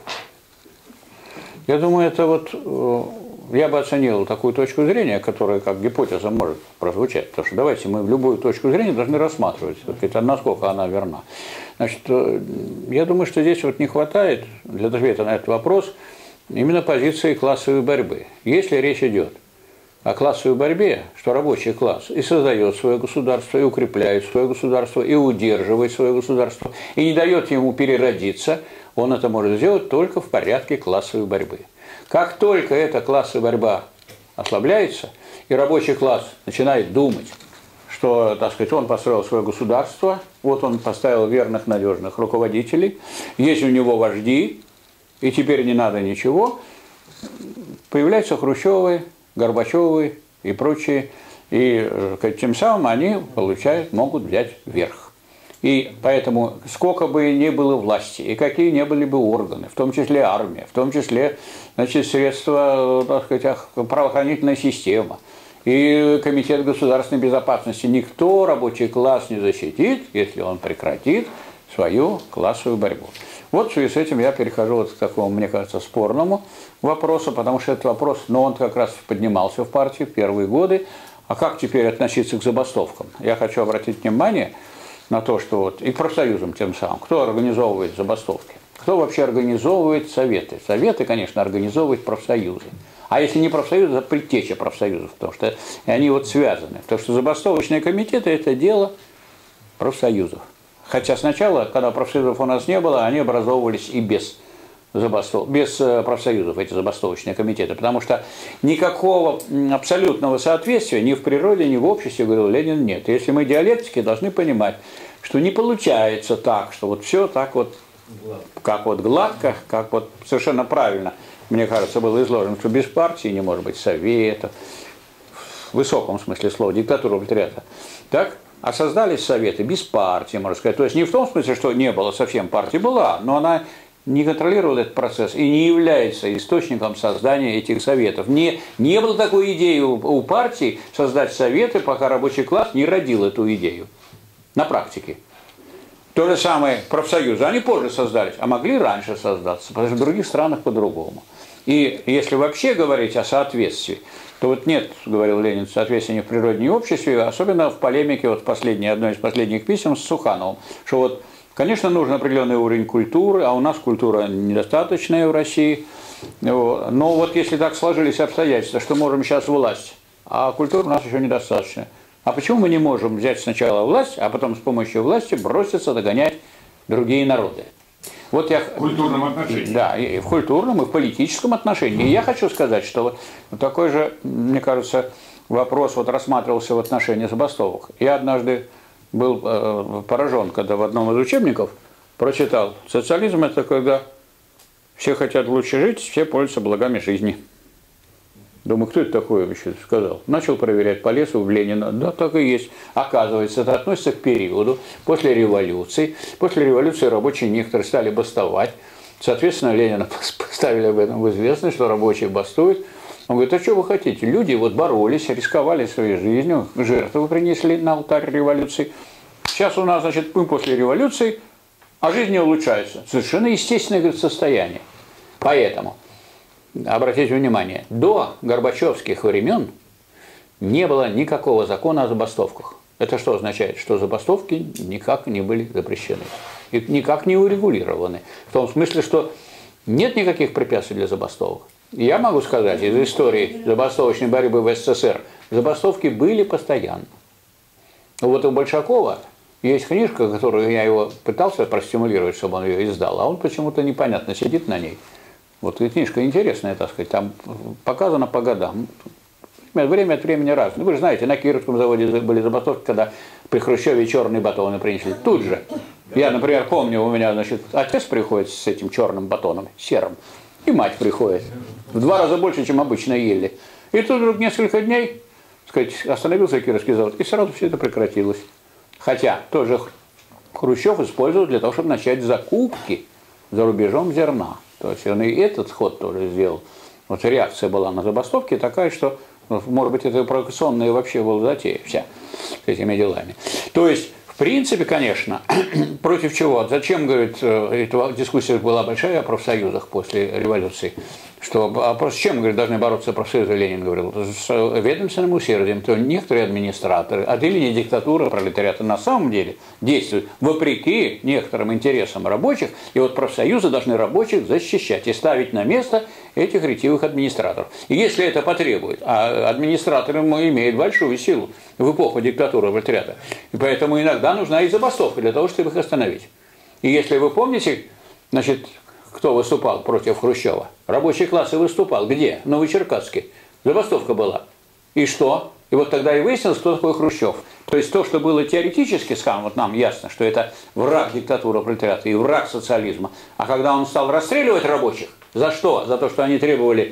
Я думаю, это вот, я бы оценил такую точку зрения, которая как гипотеза может прозвучать, потому что давайте мы любую точку зрения должны рассматривать, это насколько она верна. Значит, я думаю, что здесь вот не хватает для ответа на этот вопрос именно позиции классовой борьбы. Если речь идет о классовой борьбе, что рабочий класс и создает свое государство, и укрепляет свое государство, и удерживает свое государство, и не дает ему переродиться, он это может сделать только в порядке классовой борьбы. Как только эта классовая борьба ослабляется, и рабочий класс начинает думать, что, так сказать, он построил свое государство, вот он поставил верных, надежных руководителей, есть у него вожди, и теперь не надо ничего, появляются Хрущевы, Горбачевы и прочие, и тем самым они получают, могут взять верх. И поэтому, сколько бы ни было власти, и какие ни были бы органы, в том числе армия, в том числе, значит, средства, так сказать, правоохранительная система, и Комитет государственной безопасности, никто рабочий класс не защитит, если он прекратит свою классовую борьбу. Вот в связи с этим я перехожу вот к такому, мне кажется, спорному вопросу, потому что этот вопрос, но он как раз поднимался в партии в первые годы. А как теперь относиться к забастовкам? Я хочу обратить внимание на то, что вот и к профсоюзам тем самым, кто организовывает забастовки, кто вообще организовывает советы. Советы, конечно, организовывают профсоюзы. А если не профсоюзы, то предтеча профсоюзов, потому что они вот связаны. Потому что забастовочные комитеты – это дело профсоюзов. Хотя сначала, когда профсоюзов у нас не было, они образовывались и без забастов, без профсоюзов, эти забастовочные комитеты. Потому что никакого абсолютного соответствия ни в природе, ни в обществе, говорил Ленин, нет. Если мы диалектики, должны понимать, что не получается так, что вот все так вот, как вот гладко, как вот совершенно правильно, мне кажется, было изложено, что без партии не может быть совета, в высоком смысле слова, диктатура пролетариата. Так? А создались советы без партии, можно сказать. То есть не в том смысле, что не было совсем партии, была, но она не контролировала этот процесс и не является источником создания этих советов. Не, не было такой идеи у, у партии создать советы, пока рабочий класс не родил эту идею на практике. То же самое профсоюзы, они позже создались, а могли раньше создаться, потому что в других странах по-другому. И если вообще говорить о соответствии, то вот нет, говорил Ленин, соответствия ни в природе, ни в обществе, особенно в полемике, вот последнее, одно из последних писем с Сухановым, что вот, конечно, нужен определенный уровень культуры, а у нас культура недостаточная в России, но вот если так сложились обстоятельства, что можем сейчас власть, а культура у нас еще недостаточная, а почему мы не можем взять сначала власть, а потом с помощью власти броситься догонять другие народы? Вот я, в культурном отношении. Да, и в культурном, и в политическом отношении. И я хочу сказать, что вот такой же, мне кажется, вопрос вот рассматривался в отношении забастовок. Я однажды был э, поражен, когда в одном из учебников прочитал: социализм – это когда все хотят лучше жить, все пользуются благами жизни. Думаю, кто это такое вообще сказал? Начал проверять по лесу в Ленина. Да, так и есть. Оказывается, это относится к периоду после революции. После революции рабочие некоторые стали бастовать. Соответственно, Ленина поставили об этом в известность, что рабочие бастуют. Он говорит: а что вы хотите? Люди вот боролись, рисковали своей жизнью, жертвы принесли на алтарь революции. Сейчас у нас, значит, мы после революции, а жизнь не улучшается. Совершенно естественное, говорит, состояние. Поэтому... Обратите внимание, до горбачевских времен не было никакого закона о забастовках. Это что означает? Что забастовки никак не были запрещены. И никак не урегулированы. В том смысле, что нет никаких препятствий для забастовок. Я могу сказать, из истории забастовочной борьбы в СССР, забастовки были постоянно. Вот у Большакова есть книжка, которую я его пытался простимулировать, чтобы он ее издал, а он почему-то непонятно сидит на ней. Вот и книжка интересная, так сказать, там показано по годам. Время от времени раз. Ну, вы же знаете, на Кировском заводе были забастовки, когда при Хрущеве черные батоны принесли. Тут же. Я, например, помню, у меня, значит, отец приходит с этим черным батоном, серым, и мать приходит. В два раза больше, чем обычно ели. И тут вдруг несколько дней, так сказать, остановился Кировский завод, и сразу все это прекратилось. Хотя тоже Хрущев использовал для того, чтобы начать закупки за рубежом зерна. То есть он и этот ход тоже сделал. Вот реакция была на забастовки такая, что, может быть, это провокационная вообще была затея вся с этими делами. То есть, в принципе, конечно, против чего? Зачем, говорит, эта дискуссия была большая о профсоюзах после революции? Что, а с чем, говорит, должны бороться профсоюзы, Ленин говорил? С ведомственным усердием. То некоторые администраторы от имени диктатуры пролетариата на самом деле действуют вопреки некоторым интересам рабочих, и вот профсоюзы должны рабочих защищать и ставить на место этих ретивых администраторов. И если это потребует, а администраторы имеют большую силу в эпоху диктатуры пролетариата, и поэтому иногда нужна и забастовка для того, чтобы их остановить. И если вы помните, значит, кто выступал против Хрущева? Рабочий класс и выступал. Где? В Новочеркасске. Забастовка была. И что? И вот тогда и выяснилось, кто такой Хрущев. То есть то, что было теоретически, скажем, вот нам ясно, что это враг диктатуры пролетариата и враг социализма. А когда он стал расстреливать рабочих, за что? За то, что они требовали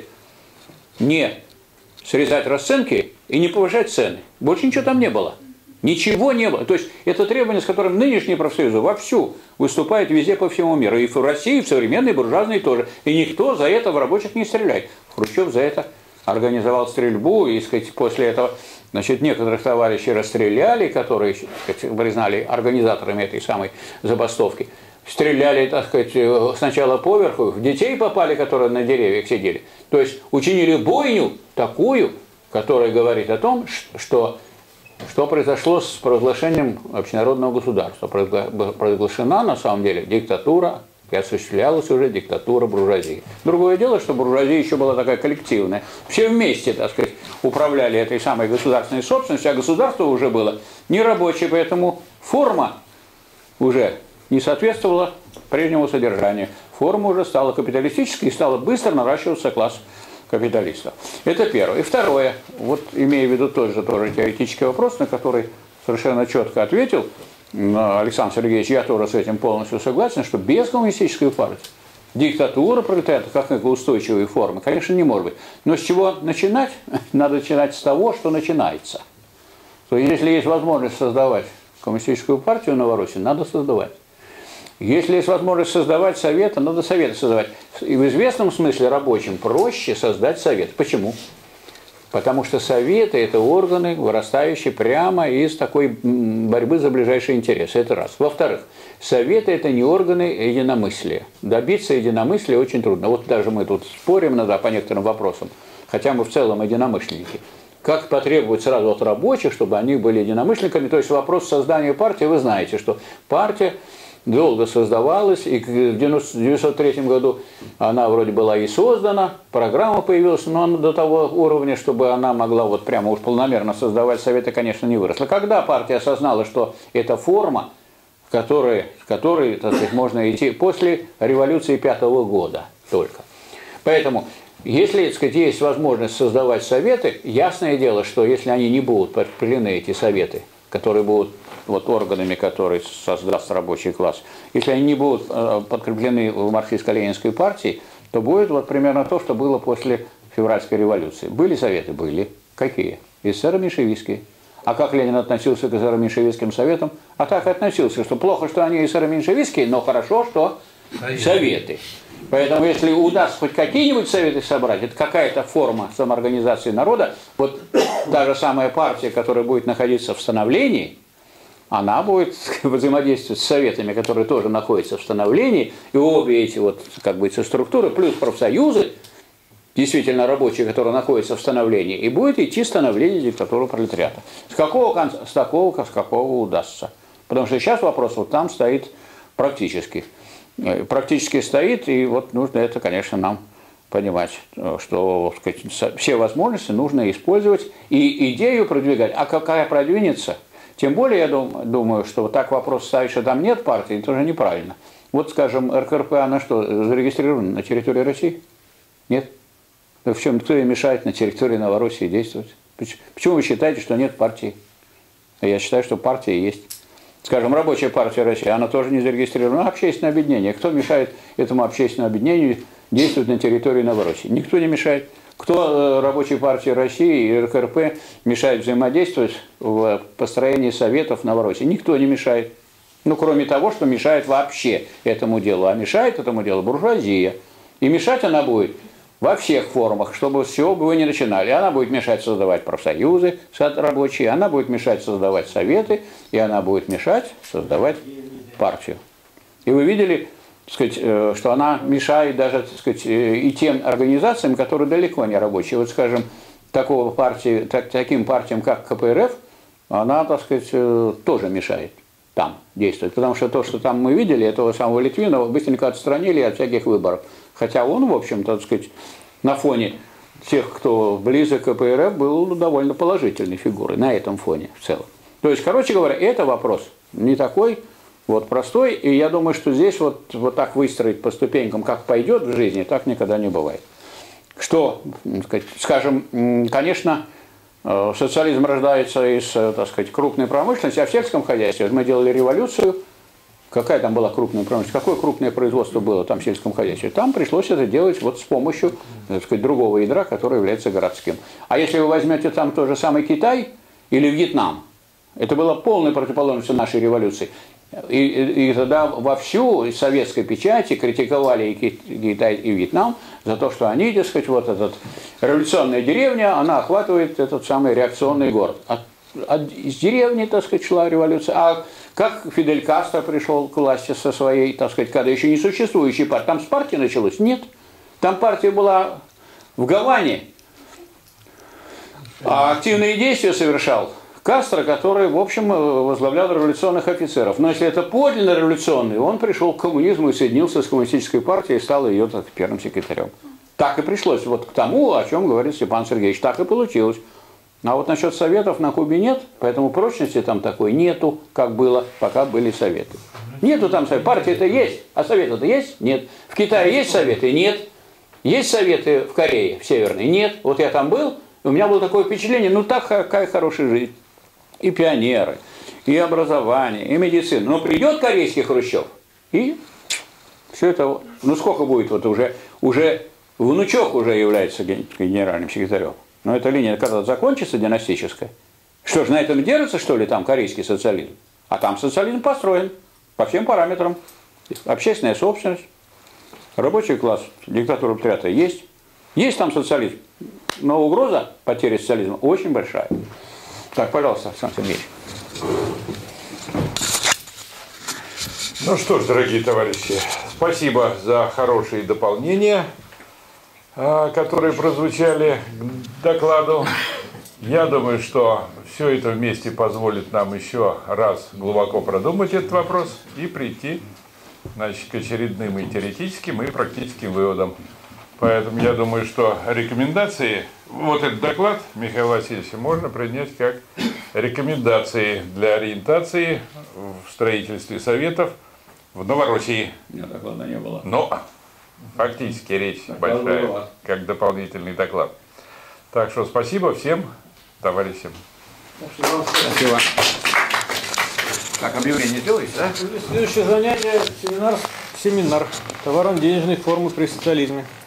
не срезать расценки и не повышать цены. Больше ничего там не было. Ничего не было. То есть это требование, с которым нынешние профсоюзы вовсю выступают везде по всему миру. И в России, и в современной буржуазной тоже. И никто за это в рабочих не стреляет. Хрущев за это организовал стрельбу. И, сказать, после этого, значит, некоторых товарищей расстреляли, которые, сказать, признали организаторами этой самой забастовки. Стреляли, так сказать, сначала поверху, в детей попали, которые на деревьях сидели. То есть учинили бойню такую, которая говорит о том, что... Что произошло с провозглашением общенародного государства? Провозглашена, на самом деле, диктатура, и осуществлялась уже диктатура буржуазии. Другое дело, что буржуазия еще была такая коллективная. Все вместе, так сказать, управляли этой самой государственной собственностью, а государство уже было не рабочее, поэтому форма уже не соответствовала прежнему содержанию. Форма уже стала капиталистической и стала быстро наращиваться класс капиталистов. Это первое. И второе, вот имея в виду тот же тоже теоретический вопрос, на который совершенно четко ответил Александр Сергеевич, я тоже с этим полностью согласен, что без коммунистической партии диктатура пролетариата, как устойчивые формы, конечно, не может быть. Но с чего начинать? Надо начинать с того, что начинается. То есть, если есть возможность создавать коммунистическую партию в Новороссии, надо создавать. Если есть возможность создавать советы, надо советы создавать. И в известном смысле рабочим проще создать совет. Почему? Потому что советы – это органы, вырастающие прямо из такой борьбы за ближайшие интересы. Это раз. Во-вторых, советы – это не органы единомыслия. Добиться единомыслия очень трудно. Вот даже мы тут спорим иногда по некоторым вопросам, хотя мы в целом единомышленники. Как потребовать сразу от рабочих, чтобы они были единомышленниками? То есть вопрос создания партии, вы знаете, что партия долго создавалась, и в девятьсот третьем году она вроде была и создана, программа появилась, но она до того уровня, чтобы она могла вот прямо уж полномерно создавать советы, конечно, не выросла. Когда партия осознала, что это форма, в которой, в которой, так сказать, можно идти после революции пятого года только. Поэтому, если, так сказать, есть возможность создавать советы, ясное дело, что если они не будут подкреплены, эти советы, которые будут вот органами, которые создаст рабочий класс, если они не будут э, подкреплены в марксистско-ленинской партии, то будет вот примерно то, что было после февральской революции. Были советы? Были. Какие? эсеро-меньшевистские. А как Ленин относился к эсеро-меньшевистским советам? А так относился, что плохо, что они эсеро-меньшевистские, но хорошо, что советы. Поэтому, если удастся хоть какие-нибудь советы собрать, это какая-то форма самоорганизации народа, вот та же самая партия, которая будет находиться в становлении, она будет взаимодействовать с советами, которые тоже находятся в становлении, и обе эти вот, как бы, структуры, плюс профсоюзы, действительно рабочие, которые находятся в становлении, и будет идти становление диктатуры пролетариата. С какого конца? С такого, с какого удастся. Потому что сейчас вопрос вот там стоит практически. Практически стоит, и вот нужно это, конечно, нам понимать, что, так сказать, все возможности нужно использовать и идею продвигать. А какая продвинется? Тем более, я думаю, что вот так вопрос ставить, что там нет партии, это уже неправильно. Вот, скажем, эр ка эр пэ, она что, зарегистрирована на территории России? Нет? В чем, кто ей мешает на территории Новороссии действовать? Почему вы считаете, что нет партии? Я считаю, что партия есть. Скажем, рабочая партия России, она тоже не зарегистрирована. Общественное объединение. Кто мешает этому общественному объединению действовать на территории Новороссии? Никто не мешает. Кто рабочей партии России и эр ка эр пэ мешает взаимодействовать в построении советов в Новороссии? Никто не мешает. Ну, кроме того, что мешает вообще этому делу. А мешает этому делу буржуазия. И мешать она будет во всех формах, чтобы с чего бы вы ни начинали. Она будет мешать создавать профсоюзы рабочие, она будет мешать создавать советы, и она будет мешать создавать партию. И вы видели, так сказать, что она мешает даже, так сказать, и тем организациям, которые далеко не рабочие. Вот, скажем, такого партии, так, таким партиям, как ка пэ эр эф, она, так сказать, тоже мешает там действовать. Потому что то, что там мы видели, этого самого Литвинова быстренько отстранили от всяких выборов. Хотя он, в общем-то, так сказать, на фоне тех, кто близок к ка пэ эр эф, был довольно положительной фигурой на этом фоне в целом. То есть, короче говоря, это вопрос не такой вот простой, и я думаю, что здесь вот, вот так выстроить по ступенькам, как пойдет в жизни, так никогда не бывает. Что, сказать, скажем, конечно, социализм рождается из, так сказать, крупной промышленности, а в сельском хозяйстве, вот мы делали революцию, какая там была крупная промышленность, какое крупное производство было там в сельском хозяйстве, там пришлось это делать вот с помощью, так сказать, другого ядра, которое является городским. А если вы возьмете там тот же самый Китай или Вьетнам, это было полной противоположностью нашей революции. И, и, и тогда вовсю из советской печати критиковали и Китай, и Вьетнам за то, что они, так сказать, вот эта революционная деревня, она охватывает этот самый реакционный город. От, от, из деревни, так сказать, шла революция. А как Фидель Кастро пришел к власти со своей, так сказать, когда еще не существующей партией, там с партии началось? Нет. Там партия была в Гаване, а активные действия совершал Кастро, который, в общем, возглавлял революционных офицеров. Но если это подлинно революционный, он пришел к коммунизму и соединился с коммунистической партией и стал ее так, первым секретарем. Так и пришлось. Вот к тому, о чем говорит Степан Сергеевич. Так и получилось. А вот насчет советов на Кубе нет, поэтому прочности там такой нету, как было, пока были советы. Нету там советов. Партия-то есть, а советы-то есть? Нет. В Китае есть советы? Нет. Есть советы в Корее, в Северной? Нет. Вот я там был, у меня было такое впечатление, ну так, какая хорошая жизнь. И пионеры, и образование, и медицина. Но придет корейский Хрущев, и все это, ну сколько будет, вот уже, уже внучок уже является генеральным секретарем. Но эта линия когда закончится, династическая. Что ж, на этом держится, что ли, там корейский социализм? А там социализм построен по всем параметрам. Общественная собственность, рабочий класс, диктатура пролетариата есть. Есть там социализм, но угроза потери социализма очень большая. Так, пожалуйста, Александр Сергеевич. Ну что ж, дорогие товарищи, спасибо за хорошие дополнения, которые прозвучали к докладу. Я думаю, что все это вместе позволит нам еще раз глубоко продумать этот вопрос и прийти, значит, к очередным и теоретическим, и практическим выводам. Поэтому я думаю, что рекомендации, вот этот доклад Михаила Васильевича можно принять как рекомендации для ориентации в строительстве советов в Новороссии. Нет, доклада не было. Но фактически речь большая, как дополнительный доклад. Так что спасибо всем товарищам. Спасибо. Так, объявление делаете, да? Следующее занятие – семинар, семинар «Товарно-денежные формы при социализме».